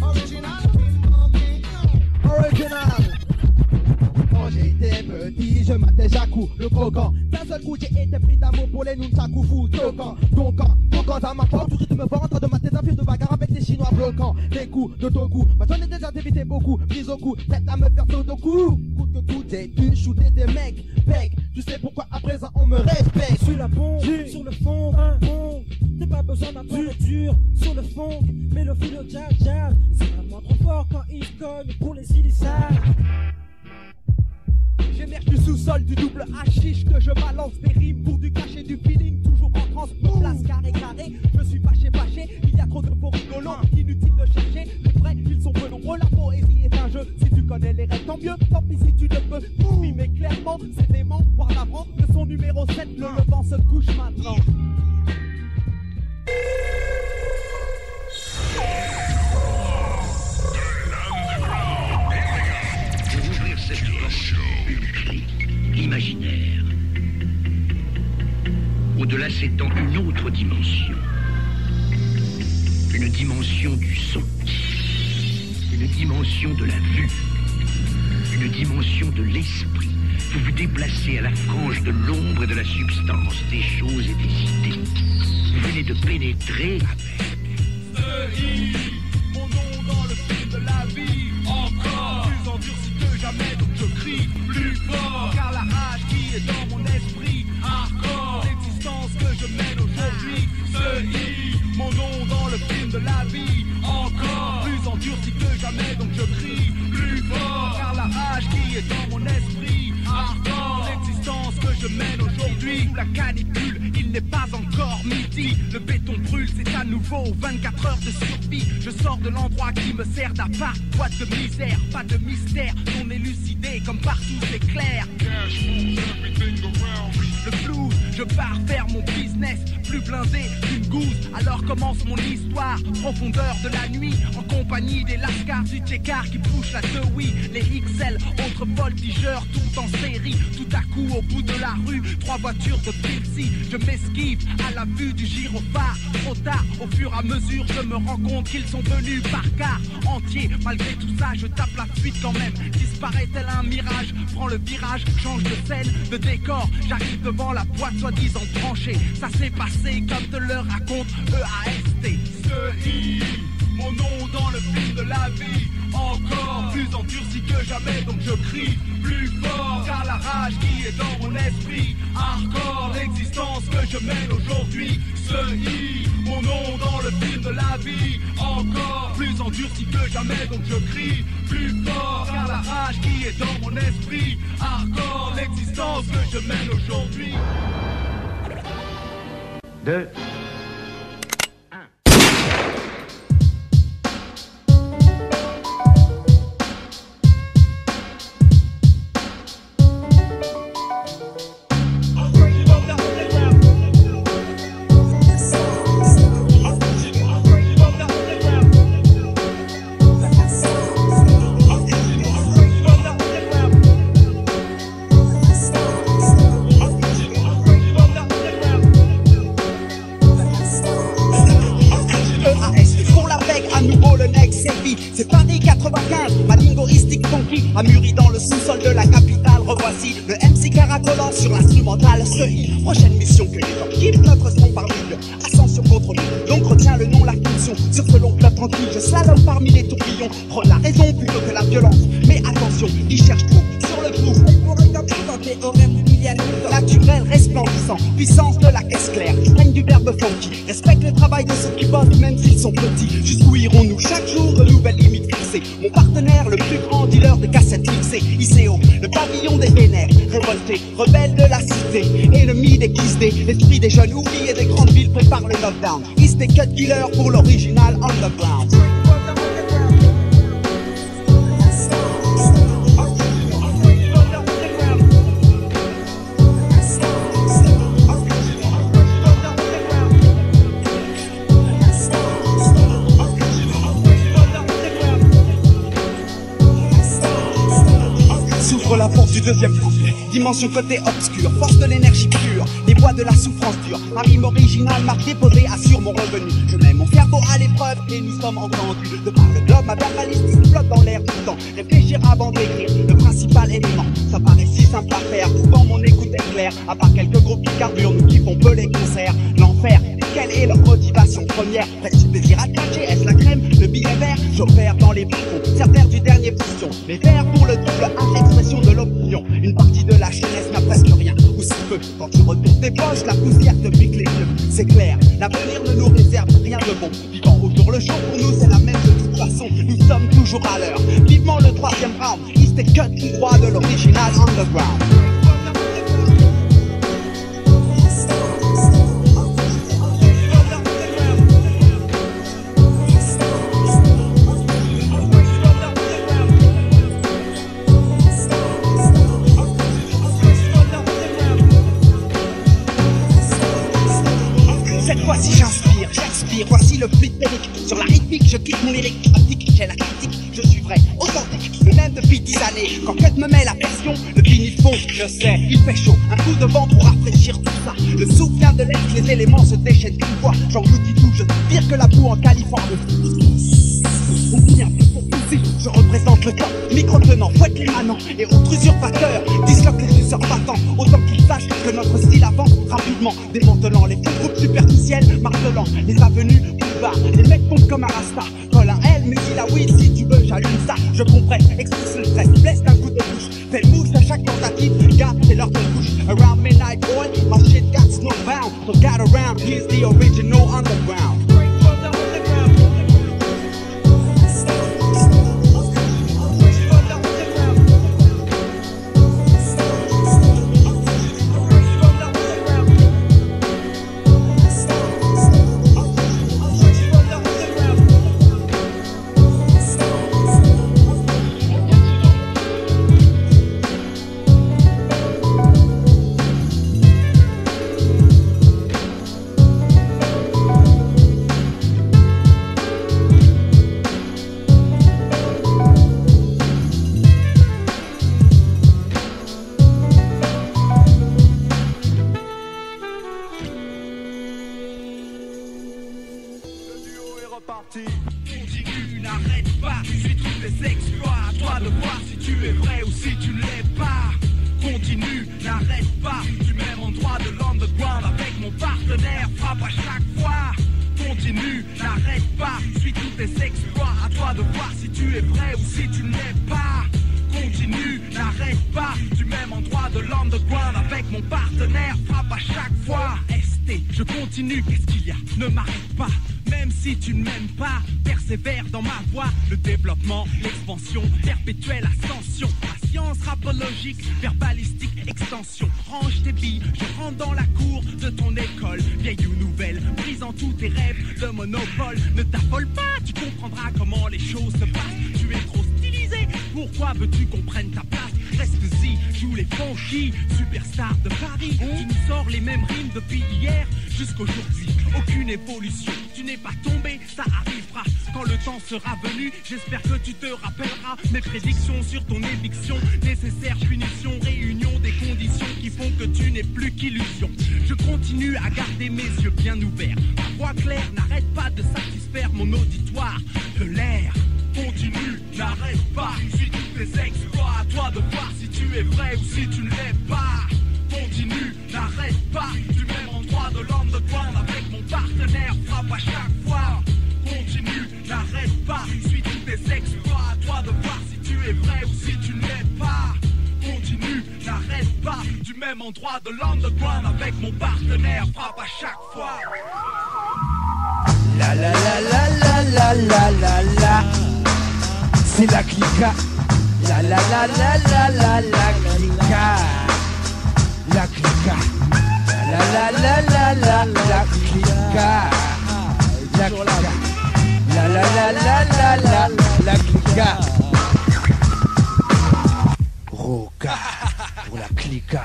Original. Quand j'étais petit, je matais Jacou, le croquant. D'un seul coup, j'ai été pris d'amour pour les nunchaku fous. Toquant, à ma porte, du rythme fort, en train de mater un film de bagarre avec des Chinois bloquants. Des coups de Toku, moi j'en ai déjà évité beaucoup. Prise au cou, prête à me faire Sodoku. Coûte que coûte, j'ai dû shooter des mecs. Bec, tu sais pourquoi à présent on me respecte. Sur la bombe, sur le fond, t'as pas besoin d'un peu dur. Sur le fond, mais le fil au jazz. C'est vraiment trop fort quand il cogne pour les illicats. J'émerge du sous-sol du double hashish que je balance des rimes pour du cash et du feeling. Toujours en transe, place carré. Je suis fâché, il y a trop de faux rigolos. Inutile de chercher, les vrais ils sont peu nombreux. La poésie est un jeu, si tu connais les règles tant mieux. Tant pis si tu ne peux mais clairement, c'est dément, voir l'avant de son numéro 7. Le levant se couche maintenant. Je vais ouvrir cette porte, l'imaginaire. Au-delà s'étend une autre dimension. Une dimension du son. Une dimension de la vue. Une dimension de l'esprit. Vous vous déplacez à la frange de l'ombre et de la substance, des choses et des idées. Vous venez de pénétrer mon nom dans le film de la vie. Encore plus endurci que jamais, donc je crie plus fort. Car la rage qui est dans mon esprit, hardcore. L'existence que je mène aujourd'hui se hie. Mon nom dans le film de la vie. Encore plus endurci que jamais, donc je crie plus fort. Car la rage qui est dans mon esprit, hardcore. L'existence que je mène aujourd'hui. Sous la canicule, il n'est pas encore midi. Le béton brûle, c'est à nouveau 24 heures de survie. Je sors de l'endroit qui me sert d'appart. Boîte de misère, pas de mystère. Non élucidé, comme partout c'est clair. Le flou, je pars vers mon business. Plus blindé qu'une gousse. Alors commence mon histoire. Profondeur de la nuit. En compagnie des lascars du Tchekar qui poussent la Tewi. Les XL, autres voltigeurs, tout en série. Tout à coup au bout de la rue, 3 voitures de Pilsi. Je m'esquive à la vue du gyrophare. Trop tard, au fur et à mesure, je me rends compte qu'ils sont venus par quart entier. Malgré tout ça, je tape la fuite quand même. Disparaît tel un mirage. Prends le virage, change de scène, de décor. J'arrive devant la boîte soi-disant branchée. Ça s'est passé comme te le raconte EAST. Mon nom dans le film de la vie. Encore plus endurci que jamais, donc je crie plus fort. Car la rage qui est dans mon esprit, hardcore. L'existence que je mène aujourd'hui se hie. Mon nom dans le film de la vie. Encore plus endurci que jamais, donc je crie plus fort. Car la rage qui est dans mon esprit, hardcore. L'existence que je mène aujourd'hui. 2. qui a mûri dans le sous-sol de la capitale. Revoici le MC caracolant sur l'instrumental SEI. Prochaine mission que les équipe notre son par mille. Ascension contre lui, donc retiens le nom, la fonction. Sur ce long plat tranquille, je slalome parmi les tourbillons. Prends la raison plutôt que la violence. Mais attention, ils cherchent trop sur le groove. Pour un dans théorème naturel resplendissant, puissance de la caisse claire, règne du verbe funky. Respecte le travail de ceux qui bossent même s'ils sont petits. Jusqu'où irons-nous chaque jour, de nouvelles limites fixées. Mon partenaire, le plus grand dealer de cassettes mixées. ICO, le pavillon des vénères, révolté, rebelle de la cité. Ennemi des quistés, l'esprit des jeunes oubliés des grandes villes prépare le knockdown. East et Cut Killer pour l'original underground. La force du deuxième couplet, dimension côté obscur, force de l'énergie pure, les voix de la souffrance dure. Ma rime originale, marque déposée, assure mon revenu. Je mets mon cerveau à l'épreuve et nous sommes entendus. De par le globe, ma verbalistique flotte dans l'air tout le temps. Réfléchir avant d'écrire, le principal élément. Ça paraît si simple à faire, pourtant mon écoute est claire. À part quelques groupes qui carburent, nous kiffons peu les concerts. L'enfer, quelle est leur motivation première? Est-ce le plaisir à cacher, est-ce la crème, le billet vert? J'opère dans les bouffons, serveur du dernier position. Les verts pour le double A, expression de l'opinion. Une partie de la jeunesse n'a presque rien, ou si peu. Quand tu retournes tes poches, la poussière te pique les yeux. C'est clair, l'avenir ne nous réserve rien de bon. Vivant autour le jour, pour nous c'est la même de toute façon. Nous sommes toujours à l'heure. Vivement le troisième round, East et Cut tout droit de l'original underground. Cette fois-ci j'inspire, voici le fluide pénique. Sur la rythmique, je quitte mon lyrique. Pratique, j'ai la critique, je suis vrai, authentique. Le même depuis 10 années, quand Cut me met la pression, le vinyle fond, je sais, il fait chaud. Un coup de vent pour rafraîchir tout ça. Le souffle vient de l'est, les éléments se déchaînent d'une fois. J'engloutis tout, je pire que la boue en Californie. On vient pour pousser, je représente le temps. Micro tenant, fouette les manants et autres usurpateurs. Disloque les usurpatants, autant qu'ils sachent que notre style avance rapidement. Démantelant les faux groupes superficiels, martelant les avenues, boulevards. Les mecs pompent comme un rasta. Colle un L, mais si la weed, si tu veux, j'allume ça. Je compresse, expulse le stress, blesse d'un coup de bouche. Fais mouche à chaque tentative, gars, c'est l'heure de couche. Around midnight, boy, my shit got no bound. So get around, here's the original underground. Continue, n'arrête pas, suis tous tes exploits. À toi de voir si tu es vrai ou si tu ne l'es pas. Continue, n'arrête pas, du même endroit de l'underground avec mon partenaire, frappe à chaque fois. Continue, n'arrête pas, suis tous tes exploits. À toi de voir si tu es vrai ou si tu ne l'es pas. Continue, n'arrête pas, du même endroit de l'underground avec mon partenaire, frappe à chaque fois. ST, je continue, qu'est-ce qu'il y a? Ne m'arrête pas. Même si tu ne m'aimes pas, persévère dans ma voie. Le développement, l'expansion, perpétuelle ascension. Patience rapologique, verbalistique, extension. Range tes billes, je rentre dans la cour de ton école. Vieille ou nouvelle, brisant tous tes rêves de monopole. Ne t'affole pas, tu comprendras comment les choses se passent. Tu es trop stylisé, pourquoi veux-tu qu'on prenne ta place? Reste-y, joue les funky, superstar de Paris. Tu nous sors les mêmes rimes depuis hier jusqu'aujourd'hui. Aucune évolution, tu n'es pas tombé, ça arrivera quand le temps sera venu. J'espère que tu te rappelleras mes prédictions sur ton éviction. Nécessaire punition, réunion des conditions qui font que tu n'es plus qu'illusion. Je continue à garder mes yeux bien ouverts. Ma voix claire n'arrête pas de satisfaire mon auditoire. De l'air continue, n'arrête pas, suis tous tes ex. diamant droit de l'underground avec mon partenaire frappe à chaque fois. La la la la la la la la la. C'est la clica. La la la la la la la clica. La clica. La la la la la la clica. La clica. La la la la la la la clica. Roca pour la clica.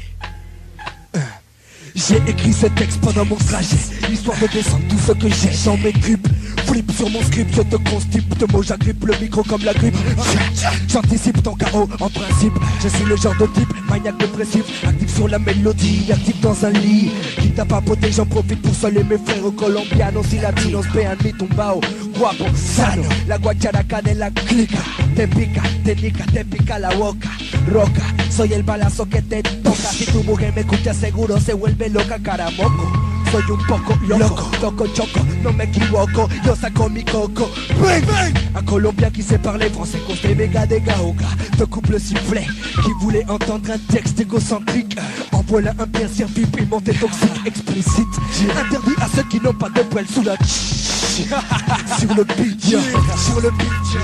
J'ai écrit ce texte pendant mon trajet, histoire de descendre tout ce que j'ai dans mes tripes. Flip sur mon script, je te constipe, de mots j'agrippe le micro comme la grippe. J'anticipe ton chaos en principe, je suis le genre de type maniaque dépressif, actif sur la mélodie, actif dans un lit. Qui t'a papoté, j'en profite pour saluer mes frères colombianos y latinos, vean mi tumbao, guapo, sano. La guacharaca de la clica, te pica la boca. Roca, soy el balazo que te toca. Si tu mujer me escucha seguro se vuelve loca, caramoco. Soy un poco loco, toco choco, no me equivoco, yo saco mi coco. Bang, bang. Un Colombien qui sait parler français, consté méga des gaoga. Te coupe le sifflet, qui voulait entendre un texte égocentrique. En voilà un bien servi, pimenté toxique, explicite. Interdit à ceux qui n'ont pas de poils sous la sur le beat, sur le beat.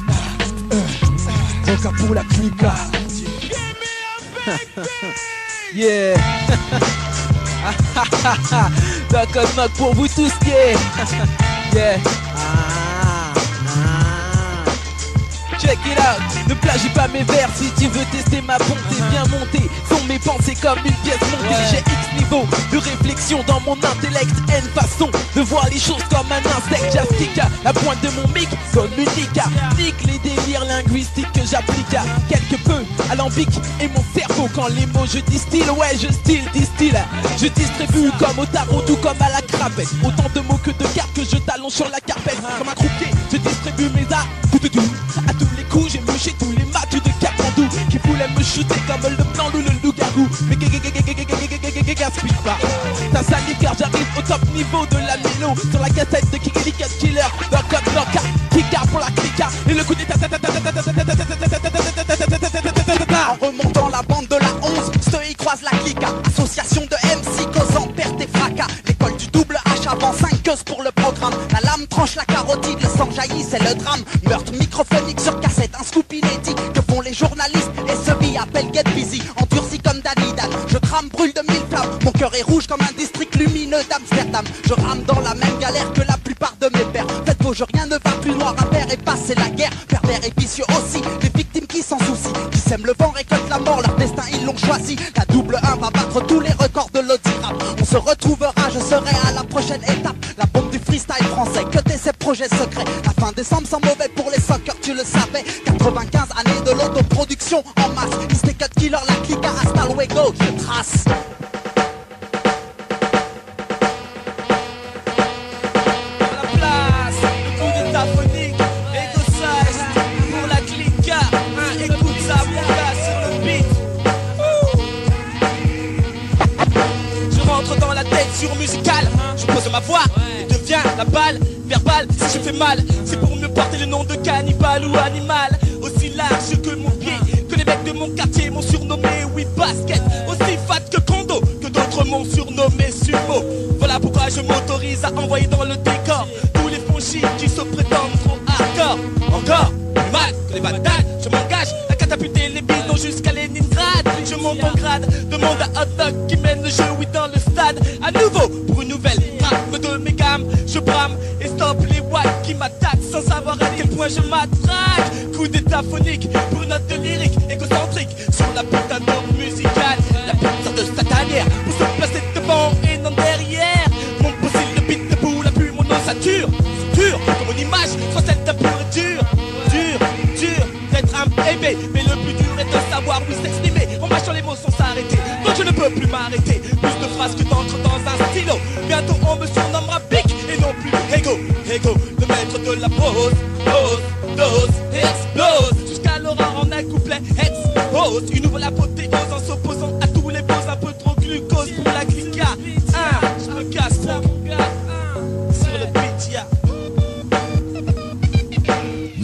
Roca pour la clica. Yeah. D'accord, Mac pour vous tous, yeah. Yeah. Check it out, ne plagie pas mes vers. Si tu veux tester ma bonté, viens monter. Sont mes pensées comme une pièce montée. J'ai X niveau de réflexion dans mon intellect. N façon de voir les choses comme un insecte. J'applique à la pointe de mon mic comme unique. Nique les délires linguistiques que j'applique à quelque peu alambic. Et mon cerveau quand les mots je distille. Ouais je distille. Je distribue comme au tarot, tout comme à la crapette. Autant de mots que de cartes que je t'allonge sur la carpette. Comme un croupier, je distribue mes arts. À tous les coups, j'ai mouché tous les matus de Capandou qui voulaient me shooter comme le blanc ou le loup-garou. Mais gaspille pas ta salive car j'arrive au top niveau de la mélo. Sur la cassette de Kikili Cat Killer, leur code, leur carte, Kika pour la clica. Et le coup d'état. En remontant la bande de la 11, Steuil croise la clica. Association de MC causant perte et fracas. L'école du double H avant 5 queues pour le programme. La lame tranche la carotide, le sang jaillit, c'est le drame. Meurtre microphonique sur cassette, un scoop inédit. Que font les journalistes et ce billet appelle Get Busy. Endurci comme Danidan, je trame, brûle de 1000 flammes. Mon cœur est rouge comme un district lumineux d'Amsterdam. Je rame dans la même galère que la plupart de mes pères. Faites vos jeux, rien ne va plus noir à père et passer la guerre. Pervers et vicieux aussi, les victimes qui s'en soucient. Qui sèment le vent, récoltent la mort, leur destin ils l'ont choisi. La double 1 va battre tous les records de l'Audi rap. On se retrouvera, je serai à la prochaine étape. La bombe du freestyle français, que t'es ces projets secrets. La fin décembre sans mauvais pour les soccer, tu le savais. 95 années de l'autoproduction en masse. Mr. Cut Killer, la clica, hasta luego, je trace. Sur musical, je pose ma voix et deviens la balle verbale. Si je fais mal, c'est pour mieux porter le nom de cannibale ou animal. Aussi large que mon pied, que les mecs de mon quartier m'ont surnommé oui basket. Aussi fat que Kondo, que d'autres m'ont surnommé sumo. Voilà pourquoi je m'autorise à envoyer dans le décor tous les fonchis qui se prétendent trop hardcore. Encore plus mal que les batailles, je m'engage à catapulter les bidons jusqu'à Leningrad. Je monte en grade, demande à Hot Dog qui mène le jeu, oui dans le stade. À nouveau, pour une nouvelle trame de mes gammes, je brame et stoppe les watts qui m'attaquent sans savoir à quel point je m'attraque. Coup d'état phonique pour une note de lyrique égocentrique sur la putain de note musicale. La putain de satanière pour se placer devant et non derrière. Mon possible de beat debout, la plume, mon ossature. Dur, comme mon image, soit celle d'un pur et dur. Dur, d'être un bébé. Mais le plus dur est de savoir où s'exprimer en mâchant les mots sans s'arrêter. Donc je ne peux plus m'arrêter. Plus de phrases que d'encre dans un stylo. Bientôt on me surnommera Bic et non plus Ego, le maître de la pause. Dose, explose. Jusqu'à l'aura en un couplet expose. Une nouvelle apothéose en s'opposant à tous les beaux. Un peu trop glucose pour la clica. Je me casse mon gars. Sur le beat, yeah.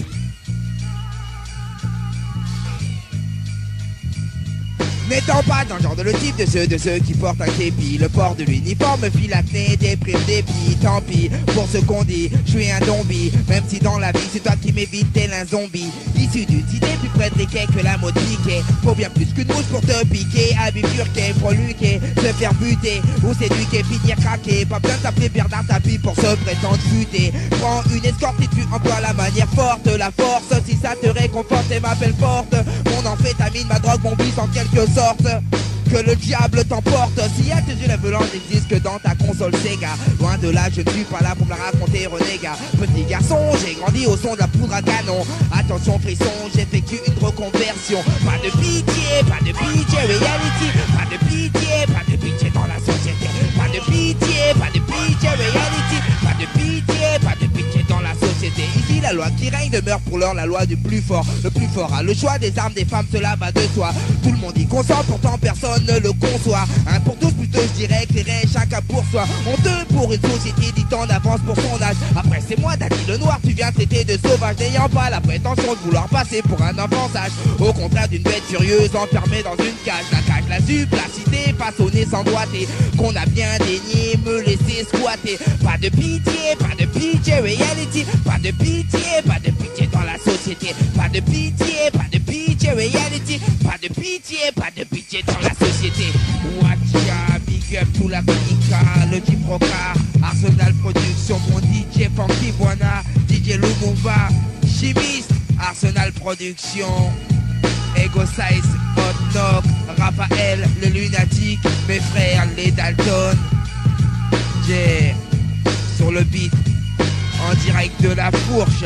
N'étant pas dans un genre de le type de ceux qui portent un képi. Le port de l'uniforme file l'acné, déprime, dépit. Tant pis pour ce qu'on dit, je suis un zombie. Même si dans la vie c'est toi qui m'évites tel un zombie. Issu d'une idée plus près de l'équai que la mode piquée. Faut bien plus qu'une mouche pour te piquer. À bifurquer, proluquer, se faire buter ou s'éduquer, finir craquer. Pas besoin de t'appeler Bernard Tapie pour se prétendre chuter. Prends une escorte et tu emploies la manière forte. La force si ça te réconforte et m'appelle forte. Mon amphétamine, ma drogue, mon vice en quelque sorte. Que le diable t'emporte. Si à tes yeux la violence n'existe que dans ta console Sega. Loin de là, je ne suis pas là pour me la raconter, renégat. Petit garçon, j'ai grandi au son de la poudre à canon. Attention frisson, j'effectue une reconversion. Pas de pitié, reality. Pas de pitié dans la société. Pas de pitié, reality. Pas de pitié dans la société. Ici la loi qui règne demeure pour l'heure la loi du plus fort. Le plus fort a le choix des armes des femmes, cela va de soi. Tout le monde y consent, pourtant personne ne le conçoit. Un pour tous, plutôt je dirais éclairé, chacun pour soi. Honteux pour une société dit en avance pour son âge. Après c'est moi Daddy le noir, tu viens traiter de sauvage, n'ayant pas la prétention de vouloir passer pour un enfant sage. Au contraire d'une bête furieuse enfermée dans une cage. La cage, la supplicité, façonnée sans doigté. Qu'on a bien daigné me laisser squatter. Pas de pitié, reality. Pas de pitié dans la société. Pas de pitié, reality. Pas de pitié dans la société. Watcha, big up tout la clica, le Jiproka, Arsenal Production, mon DJ Funky Buana, DJ Lumumba, Chimiste, Arsenal Production, Ego Size, Hot Knock, Raphaël, le lunatique, mes frères, les Dalton, Jay, sur le beat, en direct de la fourche.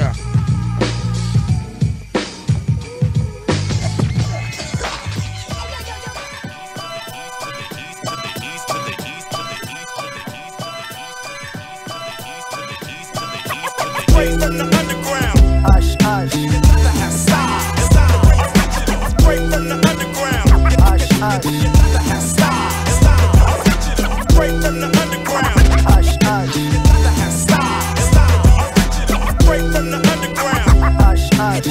Straight from the underground. Hush, hush. Straight from the underground. Hush, hush. Straight from the underground. Hush, hush. Straight from the underground. Hush, hush.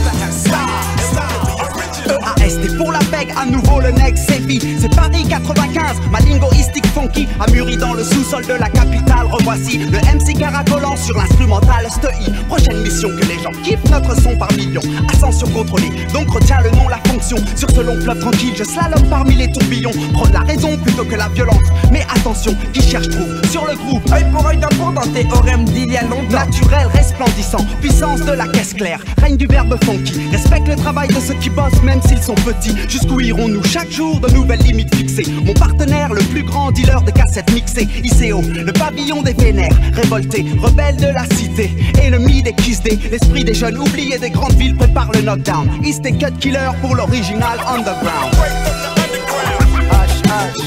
EAST pour la peg, à nouveau le nec sévit. C'est Paris 95, ma lingoïstique funky a mûri dans le sous-sol de la capitale. Revoici le MC caracolant sur l'instrumental STI. Prochaine mission que les gens kiffent notre son par millions. Ascension contrôlée, donc retiens le nom, la fonction. Sur ce long fleuve tranquille, je slalom parmi les tourbillons. Prône la raison plutôt que la violence. Mais attention, qui cherche trouve sur le groupe. Œil pour œil d'un pour dans théorème d'il y a longtemps. Naturel, resplendissant, puissance de la caisse claire. Règne du verbe funky, respecte le travail de ceux qui bossent même s'ils sont petits. Jusqu'où irons-nous chaque jour, de nouvelles limites fixées. Mon partenaire, le plus grand dealer de cassettes mixées. ICO, le pavillon des vénères. Révolté, rebelle de la cité. Ennemi des Kiss Day. L'esprit des jeunes oubliés des grandes villes prépare le knockdown. East et Cut Killer pour l'original underground. Hush, hush.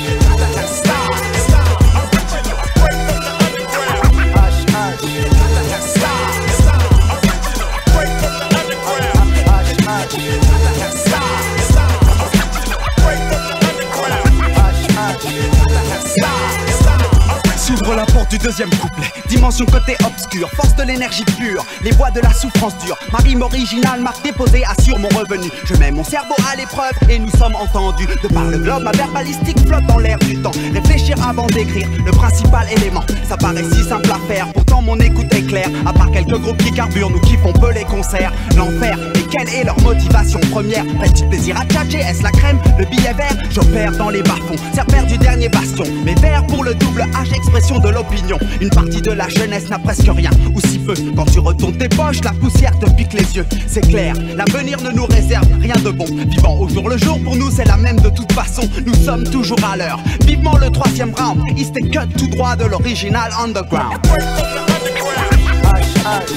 S'ouvre la porte du deuxième couplet. Dimension côté obscur, force de l'énergie pure. Les voix de la souffrance dure. Ma rime originale, marque déposée, assure mon revenu. Je mets mon cerveau à l'épreuve et nous sommes entendus. De par le globe, ma verbalistique flotte dans l'air du temps. Réfléchir avant d'écrire, le principal élément. Ça paraît si simple à faire, pourtant mon écoute est claire. À part quelques groupes qui carburent, nous kiffons peu les concerts. L'enfer, et quelle est leur motivation première? Petit plaisir à tchatcher, est-ce la crème? Le billet vert, j'opère dans les bas-fonds. Cerbère du dernier bastion, mes vers pour le double H, expression de l'opinion. Une partie de la jeunesse n'a presque rien, ou si peu. Quand tu retournes tes poches, la poussière te pique les yeux. C'est clair, l'avenir ne nous réserve rien de bon. Vivant au jour le jour, pour nous c'est la même de toute façon. Nous sommes toujours à l'heure. Vivement le troisième round, East et Cut tout droit de l'original underground. Hush, hush.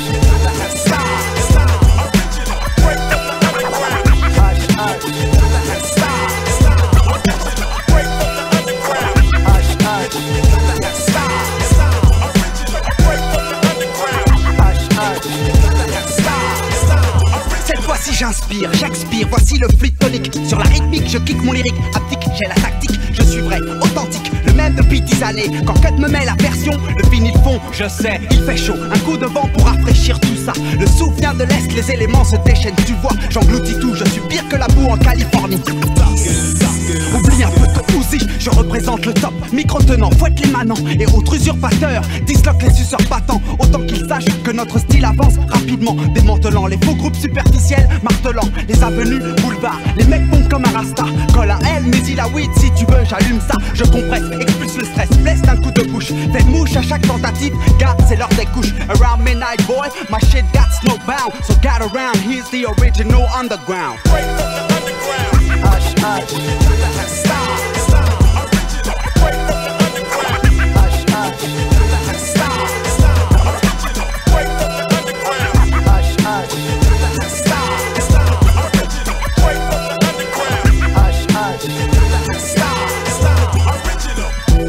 Cette fois-ci j'inspire, j'expire, voici le fluide tonique. Sur la rythmique, je kick mon lyrique, haptique, j'ai la tactique, je suis vrai, authentique, le même depuis 10 années. Quand Cut me met la version, le vinyle fond, je sais, il fait chaud. Un coup de vent pour rafraîchir tout ça. Le souffle vient de l'Est, les éléments se déchaînent, tu vois, j'engloutis tout, je suis pire que la boue en Californie. Oublie un peu souci, je représente le top. Micro-tenant, fouette les manants et autres usurpateurs disloquent les suceurs battants. Autant qu'ils sachent que notre style avance rapidement, démantelant les faux groupes superficiels, martelant les avenues, boulevards. Les mecs pompent comme un rasta, colle un L, mais il a weed. Si tu veux, j'allume ça, je compresse, expulse le stress, blesse d'un coup de bouche. Fais mouche à chaque tentative, gars, c'est l'heure des couches. Around midnight, boy, my shit got snowbound. So get around, here's the original underground. Straight from the underground. Hush, hush. Stop, stop. Original. Straight from the underground. Hush, hush. Stop, stop. Original. Straight from the underground. Hush, hush. Stop, stop. Original. Straight from the underground. Hush, hush. Stop, stop. Original.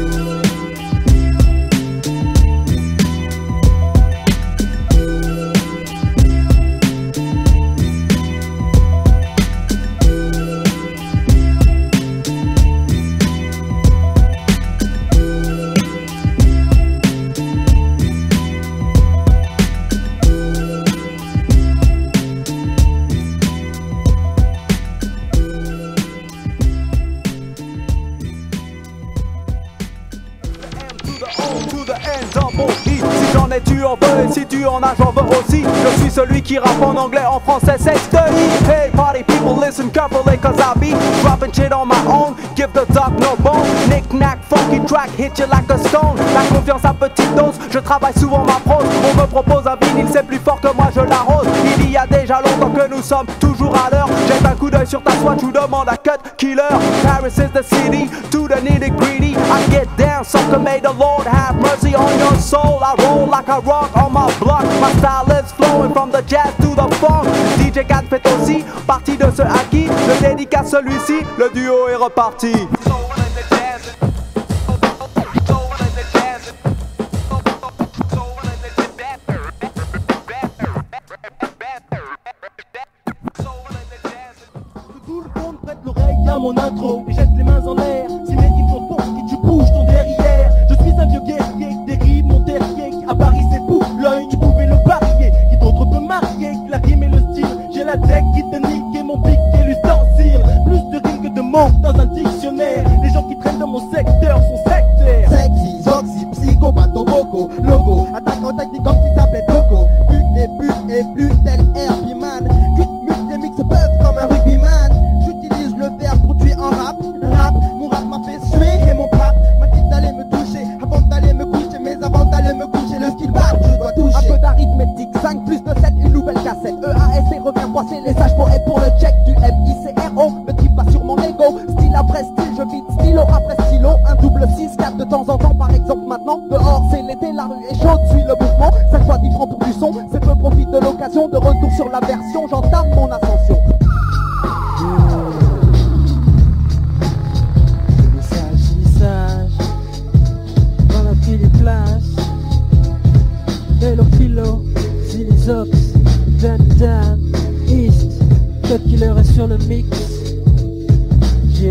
Tu en veux et si tu en as j'en veux aussi. Je suis celui qui rappe en anglais, en français c'est Study. Hey party people listen carefully cause I be dropping shit on my own. Give the dog no bone. Knick knack funky track hit you like a stone. La confiance à petite dose, je travaille souvent ma prose. On me propose un vinyle, c'est plus fort que moi je l'arrose. Il y a déjà longtemps que nous sommes toujours à l'heure. Jette un coup d'œil sur ta swatch ou demande à Cut Killer. Paris is the city, to the nitty gritty. I get down, sucker may the Lord have mercy on your soul. I roll like a rock on my block. My style is flowing from the jazz to the funk. DJ Cat fait aussi partie de ce acquis. Je dédicace celui-ci, le duo est reparti. Tout le monde prête l'oreille à mon intro et jette les mains en l'air. Si mes rimes sont bons et tu bouges ton derrière. Je suis un vieux guerrier, des rimes mon terrier. À Paris c'est Boulogne, tu pouvais le parier. Qui d'autre peut marier, la rime et le style. J'ai la tech qui te nique et mon pic et l'ustensile. Plus de rimes que de mots dans un dictionnaire. Les gens qui traînent dans mon secteur sont sectaires. Sexy, zoxy, psychopathe, boco, logo. Attaquant technique comme si ça s'appelait Togo. But et plus tel Herbie Man. Cut, des mix peuvent comme un rugbyman. J'utilise le verbe pour tuer en rap. Mon rap m'a fait suer et mon rap m'a dit d'aller me toucher. Avant d'aller me coucher, mais avant d'aller me coucher, le skill back, je dois toucher. Un peu d'arithmétique, 5 plus de 7, une nouvelle cassette. EASC revient poisser les sages poètes pour le check du MICRO. Me tripe pas sur mon ego, style après style, je vide stylo après stylo. Un double 6-4 de temps en temps, par exemple maintenant. Dehors c'est l'été, la rue est chaude, suis le mouvement. 5 fois 10 francs pour du son, c'est peu profite de l'occasion. De retour sur la version, j'entame mon ascension. On a pris les places. Hello Philo, Zilizox, Van Dan, East, Cut Killer est sur le mix. Yeah.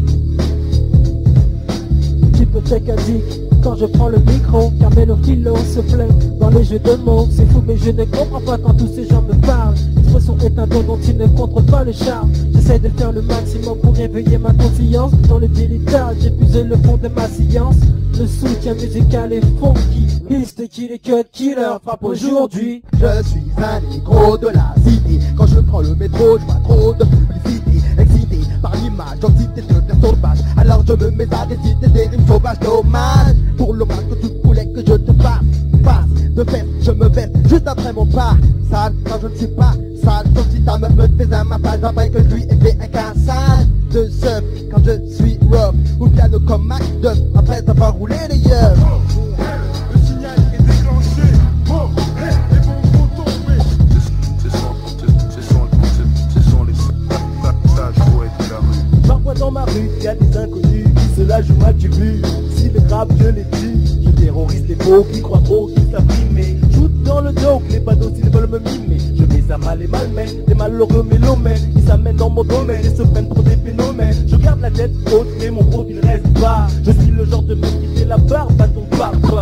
Tu peux check addict quand je prends le micro, car Hello Philo se plaît dans les jeux de mots. C'est fou mais je ne comprends pas quand tous ces gens me parlent. L'expression est un don dont ils ne contrôlent pas le charme. J'essaie de faire le maximum pour réveiller ma confiance. Dans le délicat, j'ai puisé le fond de ma science. Le soutien musical est funky. East Killer, Cut Killer frappe aujourd'hui. Je suis un négro de la cité. Quand je prends le métro, je vois trop de publicité. Excité par l'image, j'antité de faire sauvage. Alors je me mets à réciter des rimes sauvages. Dommage pour l'hommage que tu voulais que je te fasse. Passe de fait, je me baisse juste après mon pas. Sale quand je ne suis pas sale. Sauf si ta meuf me fait un massage après que je lui ai fait un cassage de seuf. Quand je suis rough ou piano comme Mac Duff après avoir roulé les yeux. Le signal est déclenché. Oh, hey, les bombes vont tomber. Ce sont les sages poètes de la rue. Parfois dans ma rue, y a des inconnus qui se la jouent mal du vu. Si le rap je les tue, je terrorise les faux qui croient trop qu'ils savent rimer. Shoot dans le dos, les badauds s'ils veulent me mimer. Je mets à mal et malmets, des malheureux mélomènes qui s'amènent dans mon domaine et se prennent pour des phénomènes. Je garde la tête haute mais mon profil reste bas. Je suis le genre de mec qui fait la barbe à ton papa.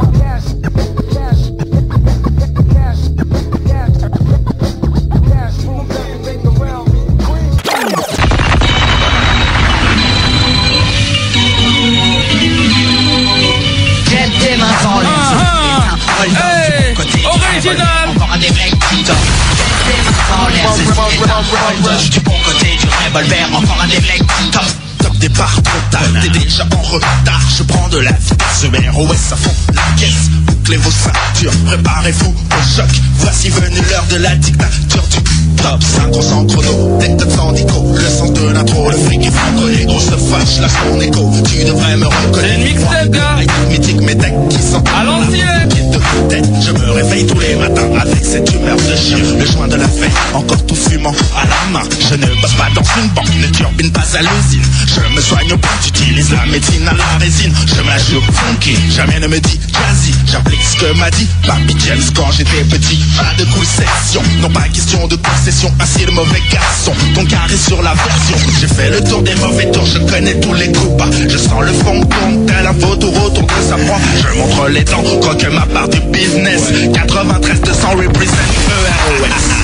Du bon côté du revolver, encore un des mecs top. Top départ trop tard, t'es déjà en retard. Je prends de la vitesse, ROS à fond la caisse. Bouclez vos ceintures, préparez-vous au choc. Voici venu l'heure de la dictature du top. 5 sans chrono, tête de sans dico. Le sens de l'intro, le fric est franco. Les gros se fâchent, lâche mon écho. Tu devrais me reconnaître. Mixtape, gars. Mythique, mes decks qui sont à l'ancienne. De tête, je me réveille tous les matins avec cette humeur de chien. Le joint de la veille, encore tout fumant à la main. Je ne bosse pas dans une banque, ne turbine pas à l'usine. Je me soigne au point, j'utilise la médecine à la résine. Je me la joue funky, jamais ne me dit jazzy. J'applique ce que m'a dit Papy James quand j'étais petit. Pas de concession, non pas question de concession. Ainsi le mauvais garçon, ton carré sur la version. J'ai fait le tour des mauvais tours, je connais tous les coups. Je sens le fond compte, tel un vautour autour de sa proie. Je montre les dents, croque ma part du business. 93 200 represent EROS.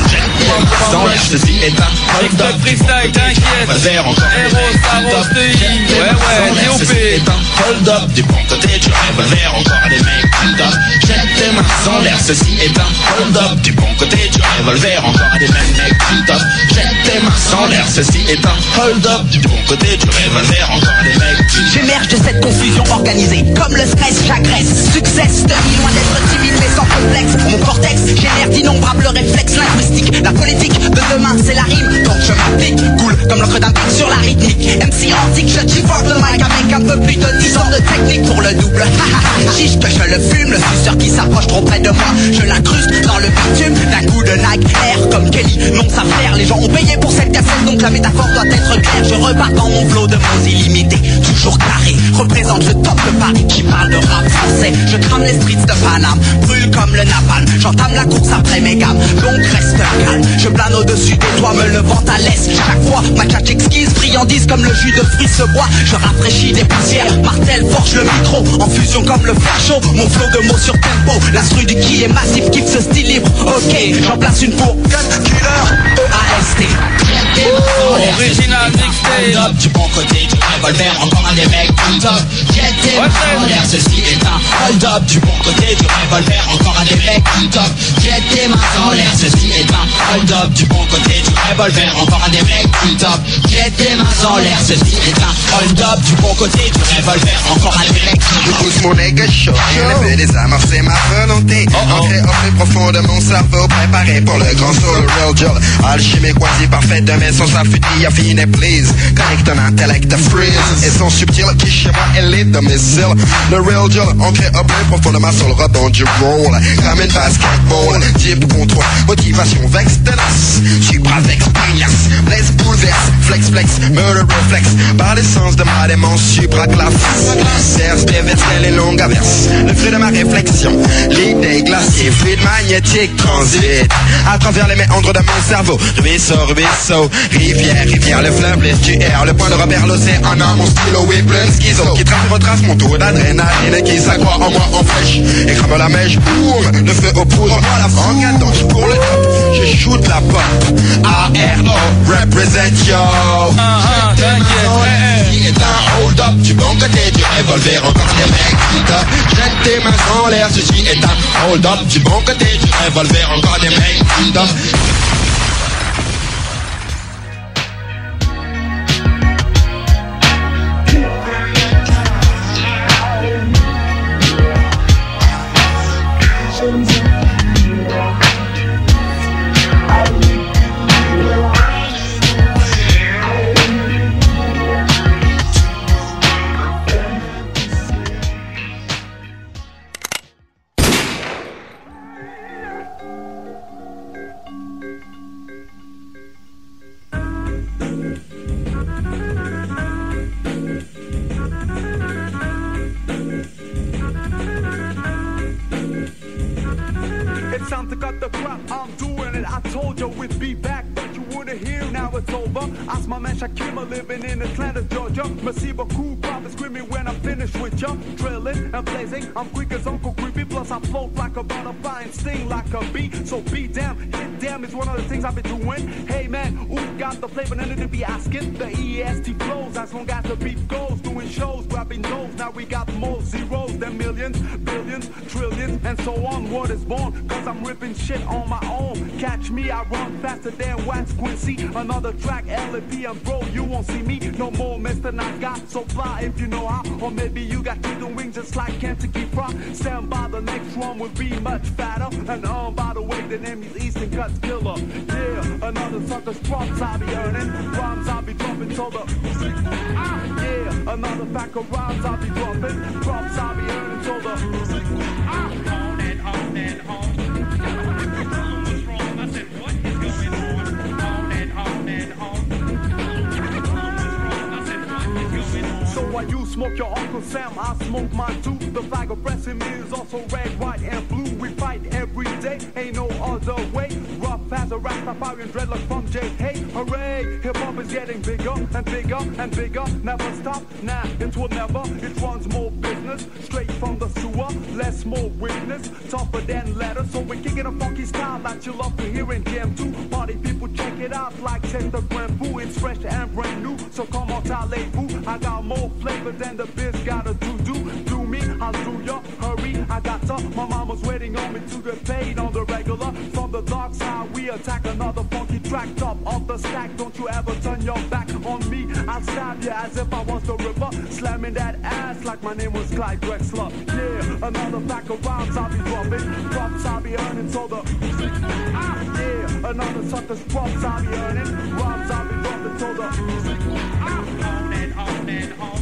Ceci est un hold-up. Freestyle, t'inquiète. Revolver encore Héros, ouais, DOP. C'est un hold-up. Du bon côté du revolver, encore des mecs hold-up. Jette tes mains en l'air, ceci est un hold-up. Du bon côté du revolver, encore des mecs hold-up. Jette tes mains en l'air, ceci est un hold-up. Du bon côté du revolver, encore des mecs. J'émerge de cette confusion organisée. Comme le stress, j'agresse. Succès, demi loin d'être timide mais sans complexe. Mon cortex génère d'innombrables réflexes linguistiques. La politique de demain c'est la rime, donc je m'applique. Cool comme l'encre d'un pic sur la rythmique. MC antique, je chiffre le mic avec un peu plus de 10 ans de technique pour le double. Chiche que je le fume, le suceur qui s'approche trop près de moi. Je l'incruste dans le bitume d'un coup de Nike Air comme Kelly, non ça faire. Les gens ont payé pour cette cassette, donc la métaphore doit être claire. Je repars dans mon flot de mots illimités, toujours carré. Représente le top de Paris qui parle de rap français. Je crame les streets de Paname, brûle comme le napalm. J'entame la course après mes gammes, donc reste calme. Je plane au-dessus des toits, me levant à l'est. Chaque fois, ma tchatch exquise, friandise comme le jus de fruits se boit. Je rafraîchis des poussières, martel forge le micro. En fusion comme le fer chaud, mon flot de mots sur tempo. L'instru du qui est massif, kiffe ce style libre. Ok, j'en place une pour Gun Killer, EAST. Original mixtape. Du bon côté du revolver, encore un des mecs hold-up. Jette tes mains en l'air, ceci est un hold-up. Du bon côté du revolver, encore un des mecs hold-up. Jette tes mains en l'air, ceci est un hold-up. Du bon côté du revolver, encore un des mecs hold-up. Jette tes mains en l'air, ceci est un hold-up. Du bon côté du revolver, encore un des mecs hold-up. Pousse mon nègre chaud, rien ne peut désamorcer ma volonté. Ancré au plus profond de mon cerveau, préparé pour le grand saut, le real deal. Alchimie quasi parfaite de mes sens affûtés, affine et please. Connecte un intellect freeze et son subtil qui chez moi est les domicile. Le real deal, ancré au plus profond de ma soul, rebond du roll. Comme une basketball, deep contrôle, motivation vex tenace. Supravex, pignace, blaze bouleverse, flex flex, murder reflex. Par l'essence de ma démence, supraclasse. Serge déverselle les longues averses. Le fruit de ma réflexion, l'idée glaciée, fluide magnétique transite à travers les méandres de mon cerveau. Ruisseau, ruisseau, rivière, rivière, le fleuve, l'estuaire, le point de repère, l'océan, mon stylo, oui, plein schizo, qui trace et retrace mon taux d'adrénaline, qui s'accroît en moi en flèche, et crame la mèche, boum, le feu aux poudres, moi la fangade, donc pour le top, je shoot la pop, A-R-O, represent yo. Qui est un hold-up, du bon côté du revolver, encore des mecs qui top, jette tes mains en l'air, ceci est un hold-up, du bon côté du revolver, encore des mecs qui top. Time to cut the crap, I'm doing it. I told you we'd be back, but you wouldn't hear. Now it's over. Ask my man Shakim, living in Atlanta, Georgia. Merci beaucoup, Papa screaming when I'm finished with ya. Drilling and blazing, I'm quick as Uncle Creepy. Plus I float like a butterfly and sting like a bee. So be damn, hit jam is one of the things I've been doing. Hey man, who got the flavor? None of them be asking. The EST flows as long as the beat goes. Doing shows, grabbing those. Now we got more zeros than millions, billions, trillions, and so on. Word is born, cause I'm ripping shit on my own. Catch me, I run faster than Wax Quincy. Another track, LP, and bro, you won't see me no more, Mr. Not got so fly if you know how. Or maybe you got chicken wings just like Kentucky Fried. Stand by, the next one will be much fatter. And by the way, the name is Eastern Cuts Killer. Yeah, another sucker's props I'll be earning. Rhymes I'll be dropping so the yeah, another pack of rhymes I'll be dropping. Props I'll be earning so the on and on and on. What's wrong? I said, what is going on? On and on and on. So while you smoke your Uncle Sam, I smoke mine too. The flag oppressing me is also red, white, and blue. We fight every day, ain't no other way. Rough as a Rastafarian dreadlock from J. Hey, hooray! Hip hop is getting bigger and bigger and bigger. Never stop, nah, it will never. It runs more business, straight from the sewer. Less, more witness, tougher than letters. So we're kicking a funky style that you love to hear in Jam 2. Party people check it out like Chester Grand Poo. It's fresh and brand new, so come on, talez-vous. I got more flavor than the biz gotta do me, I'll do ya, hurry, I got to. My mama's waiting on me to get paid on the regular. From the dark side we attack another funky track. Top of the stack, don't you ever turn your back on me. I'll stab you as if I was the river, slamming that ass like my name was Clyde Drexler. Yeah, another pack of rhymes I'll be dropping. Props I'll be earning so the yeah, another sucker's props I'll be earning. Rhymes I'll be dropping so the on and on and on.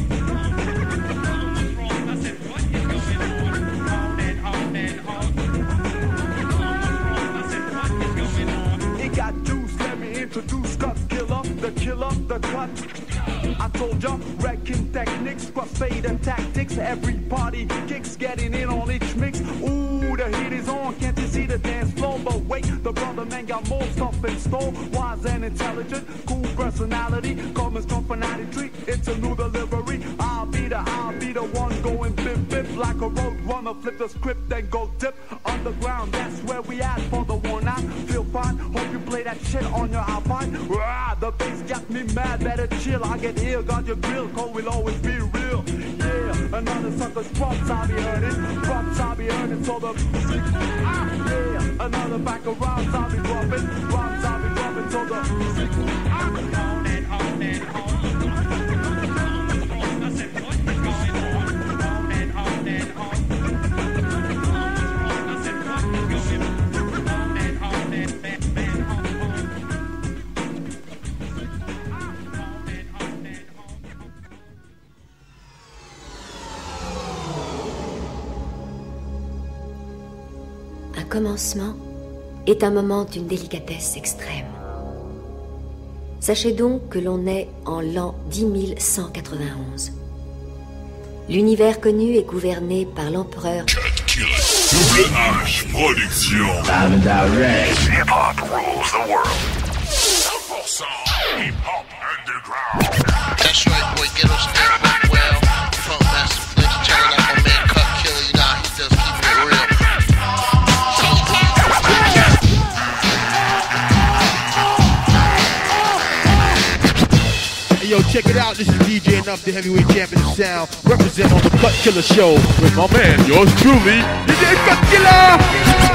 Introduce Cuts Killer, the cut. I told ya, wrecking techniques, crossfader tactics. Every party kicks, getting in on each mix. Ooh, the heat is on, can't you see the dance floor? But wait, the brother man got more stuff in store. Wise and intelligent, cool personality, coming strong for 93. It's a new delivery. I'll be the one going bip bip like a road runner. Flip the script and go dip underground. That's where we at for the one out. Feel fine, hope you play that shit on your iPod. Rah, the bass got me mad, better chill. I get ill, got your grill, cause we'll always be real. Yeah, another sucker's props I'll be earning. Props I'll be earning, so the yeah, another back of rhymes I'll be dropping. Rhymes I'll be dropping, so the on and on and on. I said, what is going on? On and on and on. I said, what is going on? On and on and on. Un commencement est un moment d'une délicatesse extrême. Sachez donc que l'on est en l'an 10 191. L'univers connu est gouverné par l'empereur Double H Production. Live and direct. Hip Hop rules the world. 100% Hip Hop Underground. That's right, boy. Ghetto Spirit went well. Funk Master Fletch, turning up my man Cut Killer. You know how he does, keeping it real. Yo, check it out. This is DJ Enough, the heavyweight champion of sound. Represent on the Cut Killer Show with my man, yours truly, DJ Cut Killer.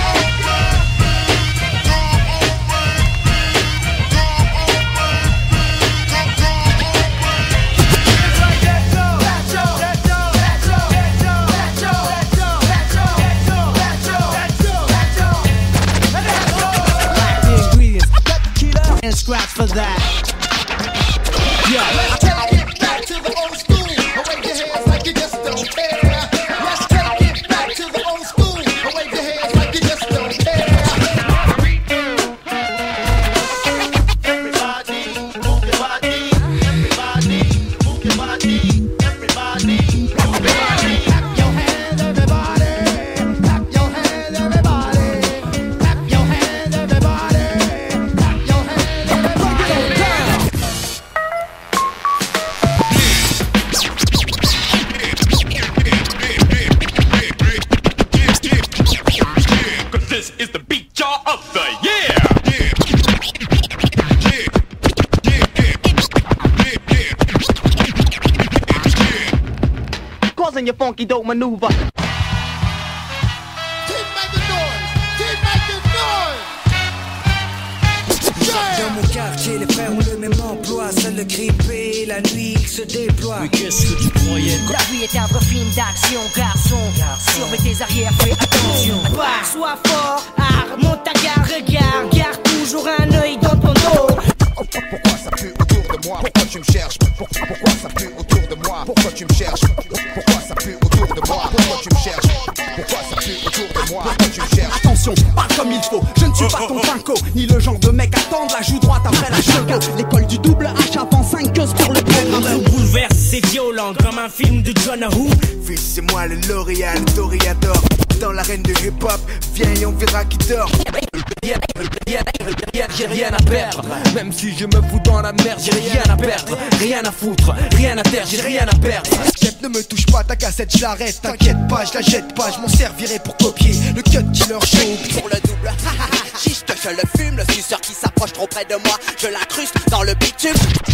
Scratch for that. Yeah. Take it back to the old school. Wave your hands like you just don't care. Let's take it back to the old school. Wave your hands like you just don't care. Everybody, move your body. Everybody, move your body. Everybody, move your body. Clap your hands, everybody. Clap your hands, everybody. Clap your hands, everybody. Clap your hands, everybody. in your funky dope maneuver. Dans mon quartier, les frères ont le même emploi. Seul le grippé, la nuit il se déploie. Mais qu'est-ce que tu croyais? La vie est un vrai film d'action, garçon. Surveille tes arrières, fais attention. Sois fort, remonte ta garde, regarde. Garde toujours un œil dans ton dos. Pourquoi ça pue autour de moi? Pourquoi tu me cherches? Pourquoi ça pue autour de moi? Pourquoi tu me cherches? Pourquoi ça pue autour de moi? Pourquoi tu me cherches? Pourquoi ça pue autour de moi? Pourquoi tu me cherches? Attention, parle comme il faut. Je ne suis pas ton pinko, ni le genre de mec à tendre la joue droite après la cheveux. L'école du double H avant 5 queues pour le programme. Bouleverse, c'est violent comme un film de John Woo. Fils, c'est moi le L'Oréal, Toréador. Dans l'arène de hip-hop, viens et on verra qui dort. J'ai rien à perdre. Même si je me fous dans la merde, j'ai rien à perdre. Rien à foutre, rien à terre, j'ai rien à perdre. Chef, ne me touche pas, ta cassette, je l'arrête. T'inquiète pas, je la jette pas, je m'en servirai pour copier le cut killer show. Pour le double, chiche que je le fume. Le suceur qui s'approche trop près de moi, je l'incruste dans le bitume.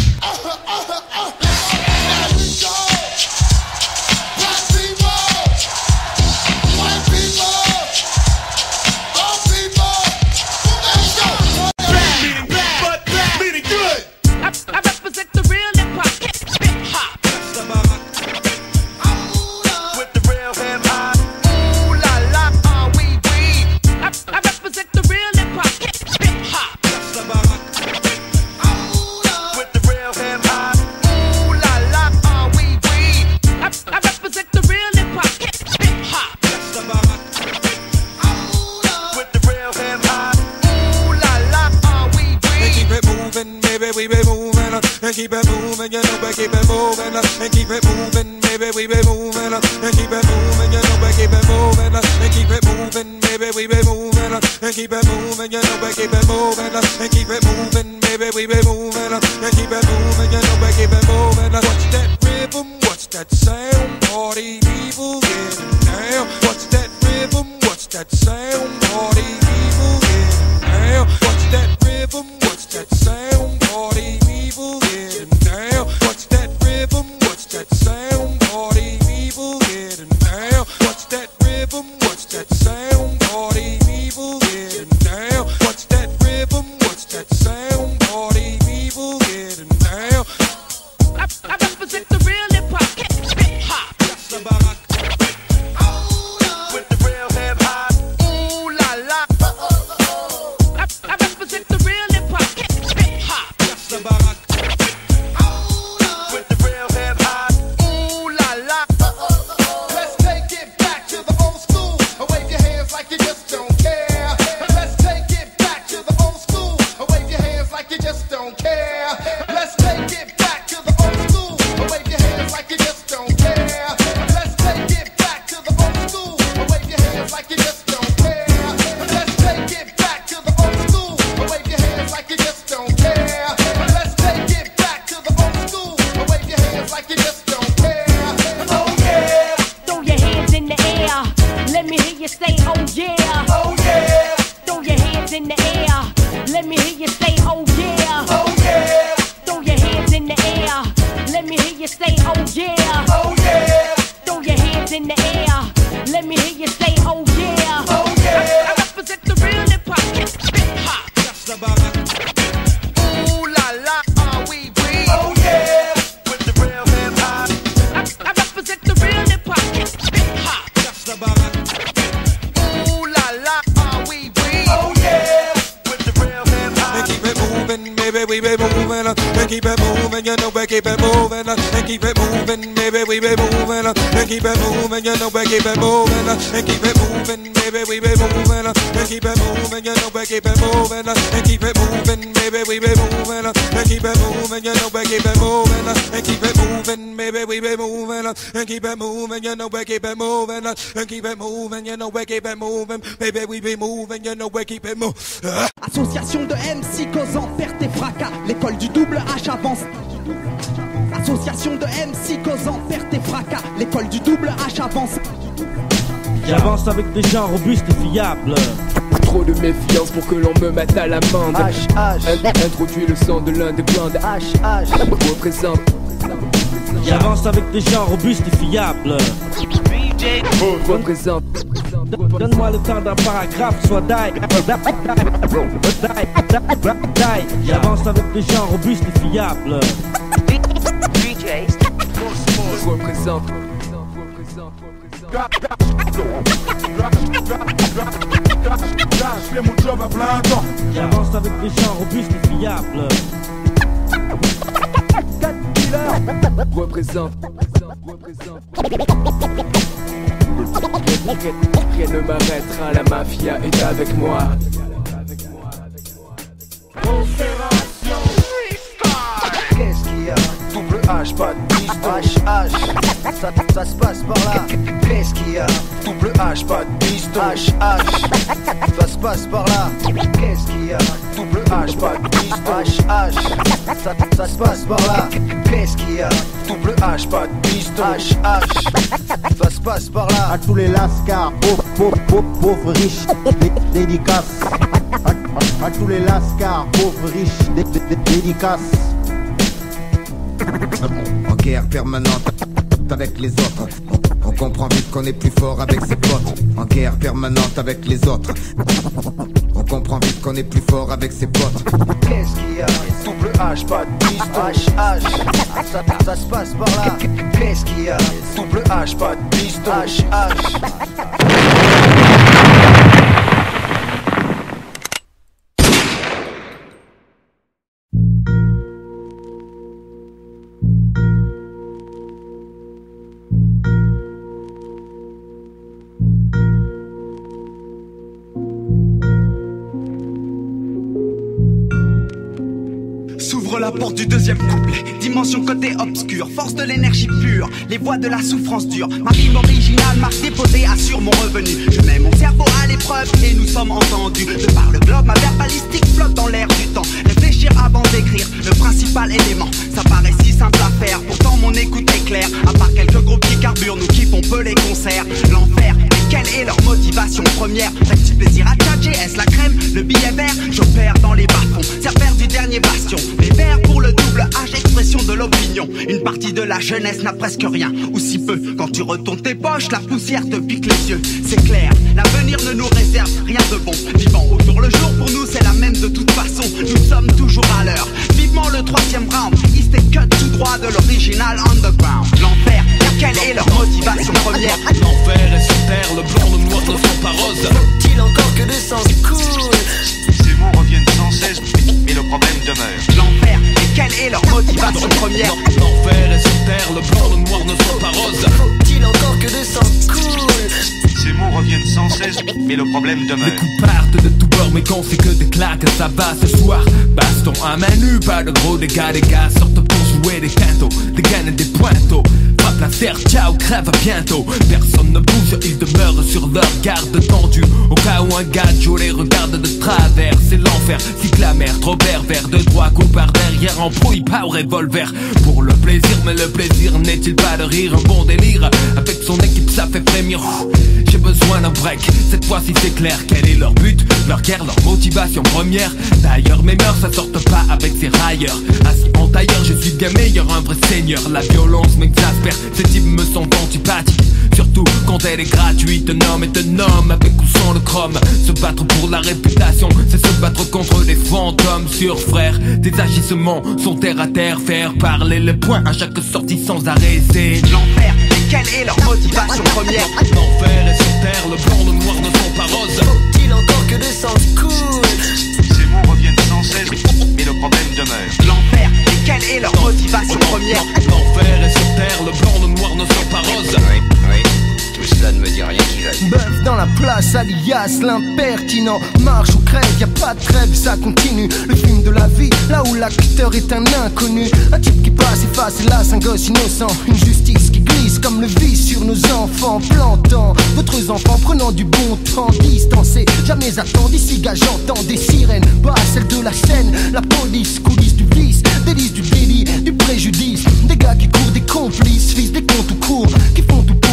I represent the real hip-hop. With the real hip-hop. Ooh la la, ah oui oui. I represent the real hip-hop. With the real hip-hop. Ooh la la, ah oui oui. I represent the real hip-hop. With the real hip-hop. Ooh la la, ah oui oui. Keep it moving, baby, we be moving. And keep it moving, you know we keep it moving. And keep it moving, baby, we be moving. And keep it moving, you know we keep it moving. And keep it moving, baby, we be moving. And keep it moving, you know we keep it moving. And keep it moving, baby, we be moving. And keep it moving, you know we keep it moving. What's that rhythm? What's that sound? All these people getting down. What's that rhythm? What's that sound? All these people getting down. What's that rhythm? What's that sound? All these people getting down. What's that rhythm? What's that sound? All these people getting down. What's that rhythm? What's that sound? All these people getting down. What's that rhythm? What's that sound? All these people getting down. I represent the real hip-hop. With the real hip-hop. Ooh la la. I represent the real hip-hop. With the real hip-hop. Ooh la la. Let's take it back to the old school. Wave your hands like you just don't care. Let's take it back to the old school. Wave your hands like you just don't care. Let's take it back to the old school. Wave your hands like you just don't care. Let's take it back to the old school. Wave your hands like you just don't care. Let's take it back to the old school. Wave your hands like you just don't care. Let's take it back to the old school. Wave your hands like you just don't care. Oh yeah. Throw your hands in the air. Let me hear you say, oh yeah. Oh yeah. Throw your hands in the air. Let me hear you say, oh yeah. Oh yeah. Throw your hands in the air. Let me hear you say, oh yeah. Oh yeah. Throw your hands in the air. Let me hear you say, oh yeah. Oh yeah. I represent the real hip-hop. Ooh la la, ah oui oui. Oh yeah. With the real hip-hop. I represent the real hip-hop. Ooh la la, ah oui oui. Oh yeah. With the real hip-hop. And keep it moving, baby, we be moving. And keep it moving, you know we keep it moving. And keep it moving, baby, we be moving. And keep it moving, you know we keep it moving. And keep it moving, baby, we be moving. And keep it moving, you know we keep it moving. And keep it moving, baby, we be moving. And keep it moving, you know we keep it moving. And keep it moving, baby, we be moving. And keep it moving, you know we keep it moving. And keep it moving, you know we keep it moving. Baby, we be moving, you know we keep it moving. Association de MC causant perte et fracas. L'école du double H avance. Association de MC causant perte et fracas. L'école du double H avance. J'avance avec des gens robustes et fiables. Trop de méfiance pour que l'on me mette à l'amende. Introduis le son de l'un des plans de représente. J'avance avec des gens robustes et fiables. Représente. Donne-moi le temps d'un paragraphe, soit die. J'avance avec des gens robustes et fiables. Représente. Je fais mon job à plein temps. J'avance avec des gens robustes et fiables. Représente. Rien ne m'arrêtera, la mafia est avec moi. Qu'est-ce qu'il y a? Double H, pas de piston. H, ça se passe par là. Qu'est-ce qu'il y a? Double H, pas de piston. H, ça se passe par là. Qu'est-ce qu'il y a? Double H, pas de piston. H, ça se passe par là. Qu'est-ce qu'il y a? Double H, pas de piston. H, ça se passe par là. À tous les lascars, pauvres riches, dédicaces. À tous les lascars, pauvres riches, dédicaces. En guerre permanente avec les autres. On comprend vite qu'on est plus fort avec ses potes. En guerre permanente avec les autres. On comprend vite qu'on est plus fort avec ses potes. Qu'est-ce qu'il y a? Double H, pas de piston. H, ça se passe par là. Qu'est-ce qu'il y a? Double H, pas de piston. H. S'ouvre la porte du deuxième couplet. Dimension côté obscur, force de l'énergie pure, les voix de la souffrance dure. Ma rime originale, marque déposée, assure mon revenu. Je mets mon cerveau à l'épreuve et nous sommes entendus. De par le globe, ma verbalistique flotte dans l'air du temps. Réfléchir avant d'écrire, le principal élément. Ça paraît si simple à faire, pourtant mon écoute est claire. À part quelques groupes qui carburent, nous kiffons peu les concerts. L'enfer, mais quelle est leur motivation première? Petit plaisir à tchatcher, est-ce la crème, le billet vert? J'opère dans les bas-fonds, serpère du dernier bastion. Les verts pour le double H, expression de l'opinion. Une partie de la jeunesse n'a presque rien, ou si peu. Quand tu retournes tes poches, la poussière te pique les yeux. C'est clair, l'avenir ne nous réserve rien de bon. Vivant au jour le jour, pour nous c'est la même de toute façon. Nous sommes toujours à l'heure. Vivement le troisième round, East et cut tout droit de l'original underground. L'enfer, quelle est leur motivation première? L'enfer est sur terre, le blanc, le noir ne sont pas roses. Faut-il encore que le sang coule? Ces mots reviennent sans cesse, mais le problème demeure. L'enfer, et quelle est leur motivation première? L'enfer est sur terre, le blanc, le noir ne sont pas roses. Faut-il encore que le sang coule? Ces mots reviennent sans cesse, mais le problème demeure. Les coups partent de tout bord, mais quand c'est que des claques, ça va ce soir. Baston à main nue, pas de gros dégâts, les gars sortent pour jouer des quintos, des gaines et des pointeaux. Frappe la terre, ciao, crève à bientôt. Personne ne bouge, ils demeurent sur leur garde tendue. Au cas où un gadjo les regarde de travers, c'est l'enfer, cycle la mer, trop pervers. De droit, coup par derrière, embrouille, pas au revolver. Pour le plaisir, mais le plaisir n'est-il pas de rire? Un bon délire, avec son équipe ça fait frémir. J'ai besoin d'un break, cette fois-ci c'est clair. Quel est leur but, leur guerre, leur motivation première? D'ailleurs mes mœurs ça sortent pas avec ces railleurs. Assis en tailleur, je suis bien meilleur, un vrai seigneur. La violence m'exaspère, ces types me sont antipathiques. Surtout quand elle est gratuite, un homme est un homme avec ou sans le chrome. Se battre pour la réputation, c'est se battre contre des fantômes sur frère. Tes agissements sont terre à terre, faire parler les points à chaque sortie sans arrêt. C'est l'enfer, et quelle est leur motivation première? L'enfer est sur terre, le blanc, le noir ne sont pas roses. Faut-il encore que le sang coule? Ces mots reviennent sans cesse, mais le problème demeure. L'enfer, et quelle est leur motivation première? L'enfer est sur terre, le blanc, le noir ne sont pas roses. Oui, tout cela ne me dit rien qui va. Bœuf dans la place, alias l'impertinent. Marche ou crève, y a pas de trêve, ça continue. Le film de la vie, là où l'acteur est un inconnu. Un type qui passe, efface, hélas, un gosse innocent. Une justice qui glisse comme le vice sur nos enfants. Plantant d'autres enfants, prenant du bon temps. Distancés, jamais attend d'ici, gars, j'entends des sirènes. Pas celle de la scène, la police, coulisses du vice. Délice du délit, du préjudice. Des gars qui courent, des complices, fils des comptes tout court. Qui font tout pour qu'ici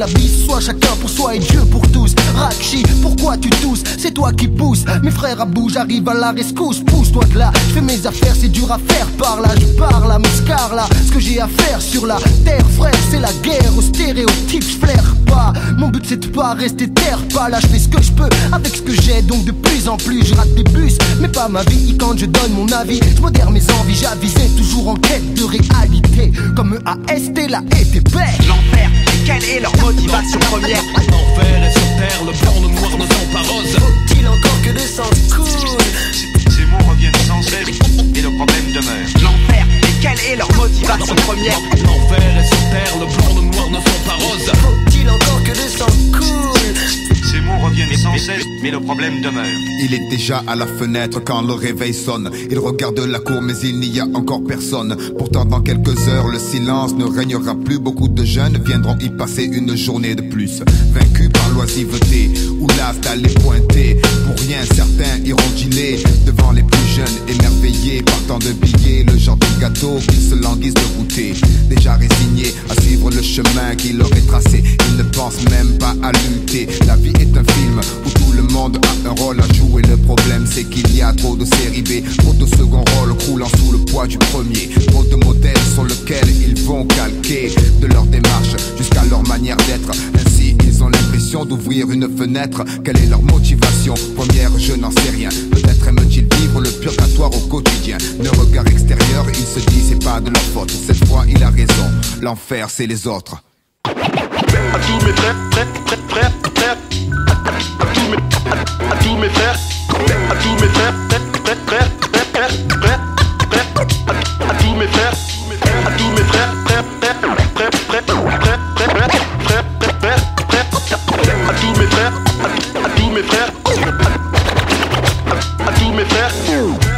la bise, soit chacun pour soi et Dieu pour tous. Rakshi, pourquoi tu tousses? C'est toi qui pousses. Mes frères à bout, j'arrive à la rescousse. Pousse-toi de là, je fais mes affaires, c'est dur à faire par là. Je parle à mes scars là, ce que j'ai à faire sur la terre, frère, c'est la guerre aux stéréotypes, je flaire pas. Mon but c'est de pas rester terre pas là, je fais ce que je peux avec ce que j'ai, donc de plus en plus je rate des bus, mais pas ma vie. Quand je donne mon avis, je modère mes envies, j'avisais toujours en quête de réalité, comme EAST, la ETP. L'enfer, quelle est leur motivation première? L'enfer est sur terre, le blanc, le noir ne sont pas roses. Faut-il encore que le sang coule? Ces mots reviennent sans cesse et le problème demeure. L'enfer, et quelle est leur motivation première? L'enfer est sur terre, le blanc, le noir ne sont pas roses. Faut-il encore que le sang coule? Ces mots reviennent sans cesse, mais le problème demeure. Il est déjà à la fenêtre quand le réveil sonne. Il regarde la cour mais il n'y a encore personne. Pourtant dans quelques heures le silence ne régnera plus. Beaucoup de jeunes viendront y passer une journée de plus. Vaincus par l'oisiveté ou las d'aller pointer. Pour rien certains iront dealer devant les plus jeunes émerveillés par tant de billets. Le genre de gâteau qu'ils se languissent de goûter. Déjà résignés à suivre le chemin qu'il leur est tracé, ils ne pensent même pas à lutter. La vie est un film où tout le monde a un rôle à jouer. Le problème c'est qu'il y a trop de série B, trop de second rôle croulant sous le poids du premier. Trop de modèles sur lesquels ils vont calquer de leur démarche jusqu'à leur manière d'être. Ainsi ils ont l'impression d'ouvrir une fenêtre. Quelle est leur motivation première? Je n'en sais rien. Peut-être aiment-ils vivre le purgatoire au quotidien. Le regard extérieur, il se dit c'est pas de leur faute. Cette fois il a raison, l'enfer c'est les autres. À tous mes frères, à tous mes frères, à tous mes frères, à tous mes frères, à tous mes frères, à tous mes frères, à tous mes frères, à tous mes frères.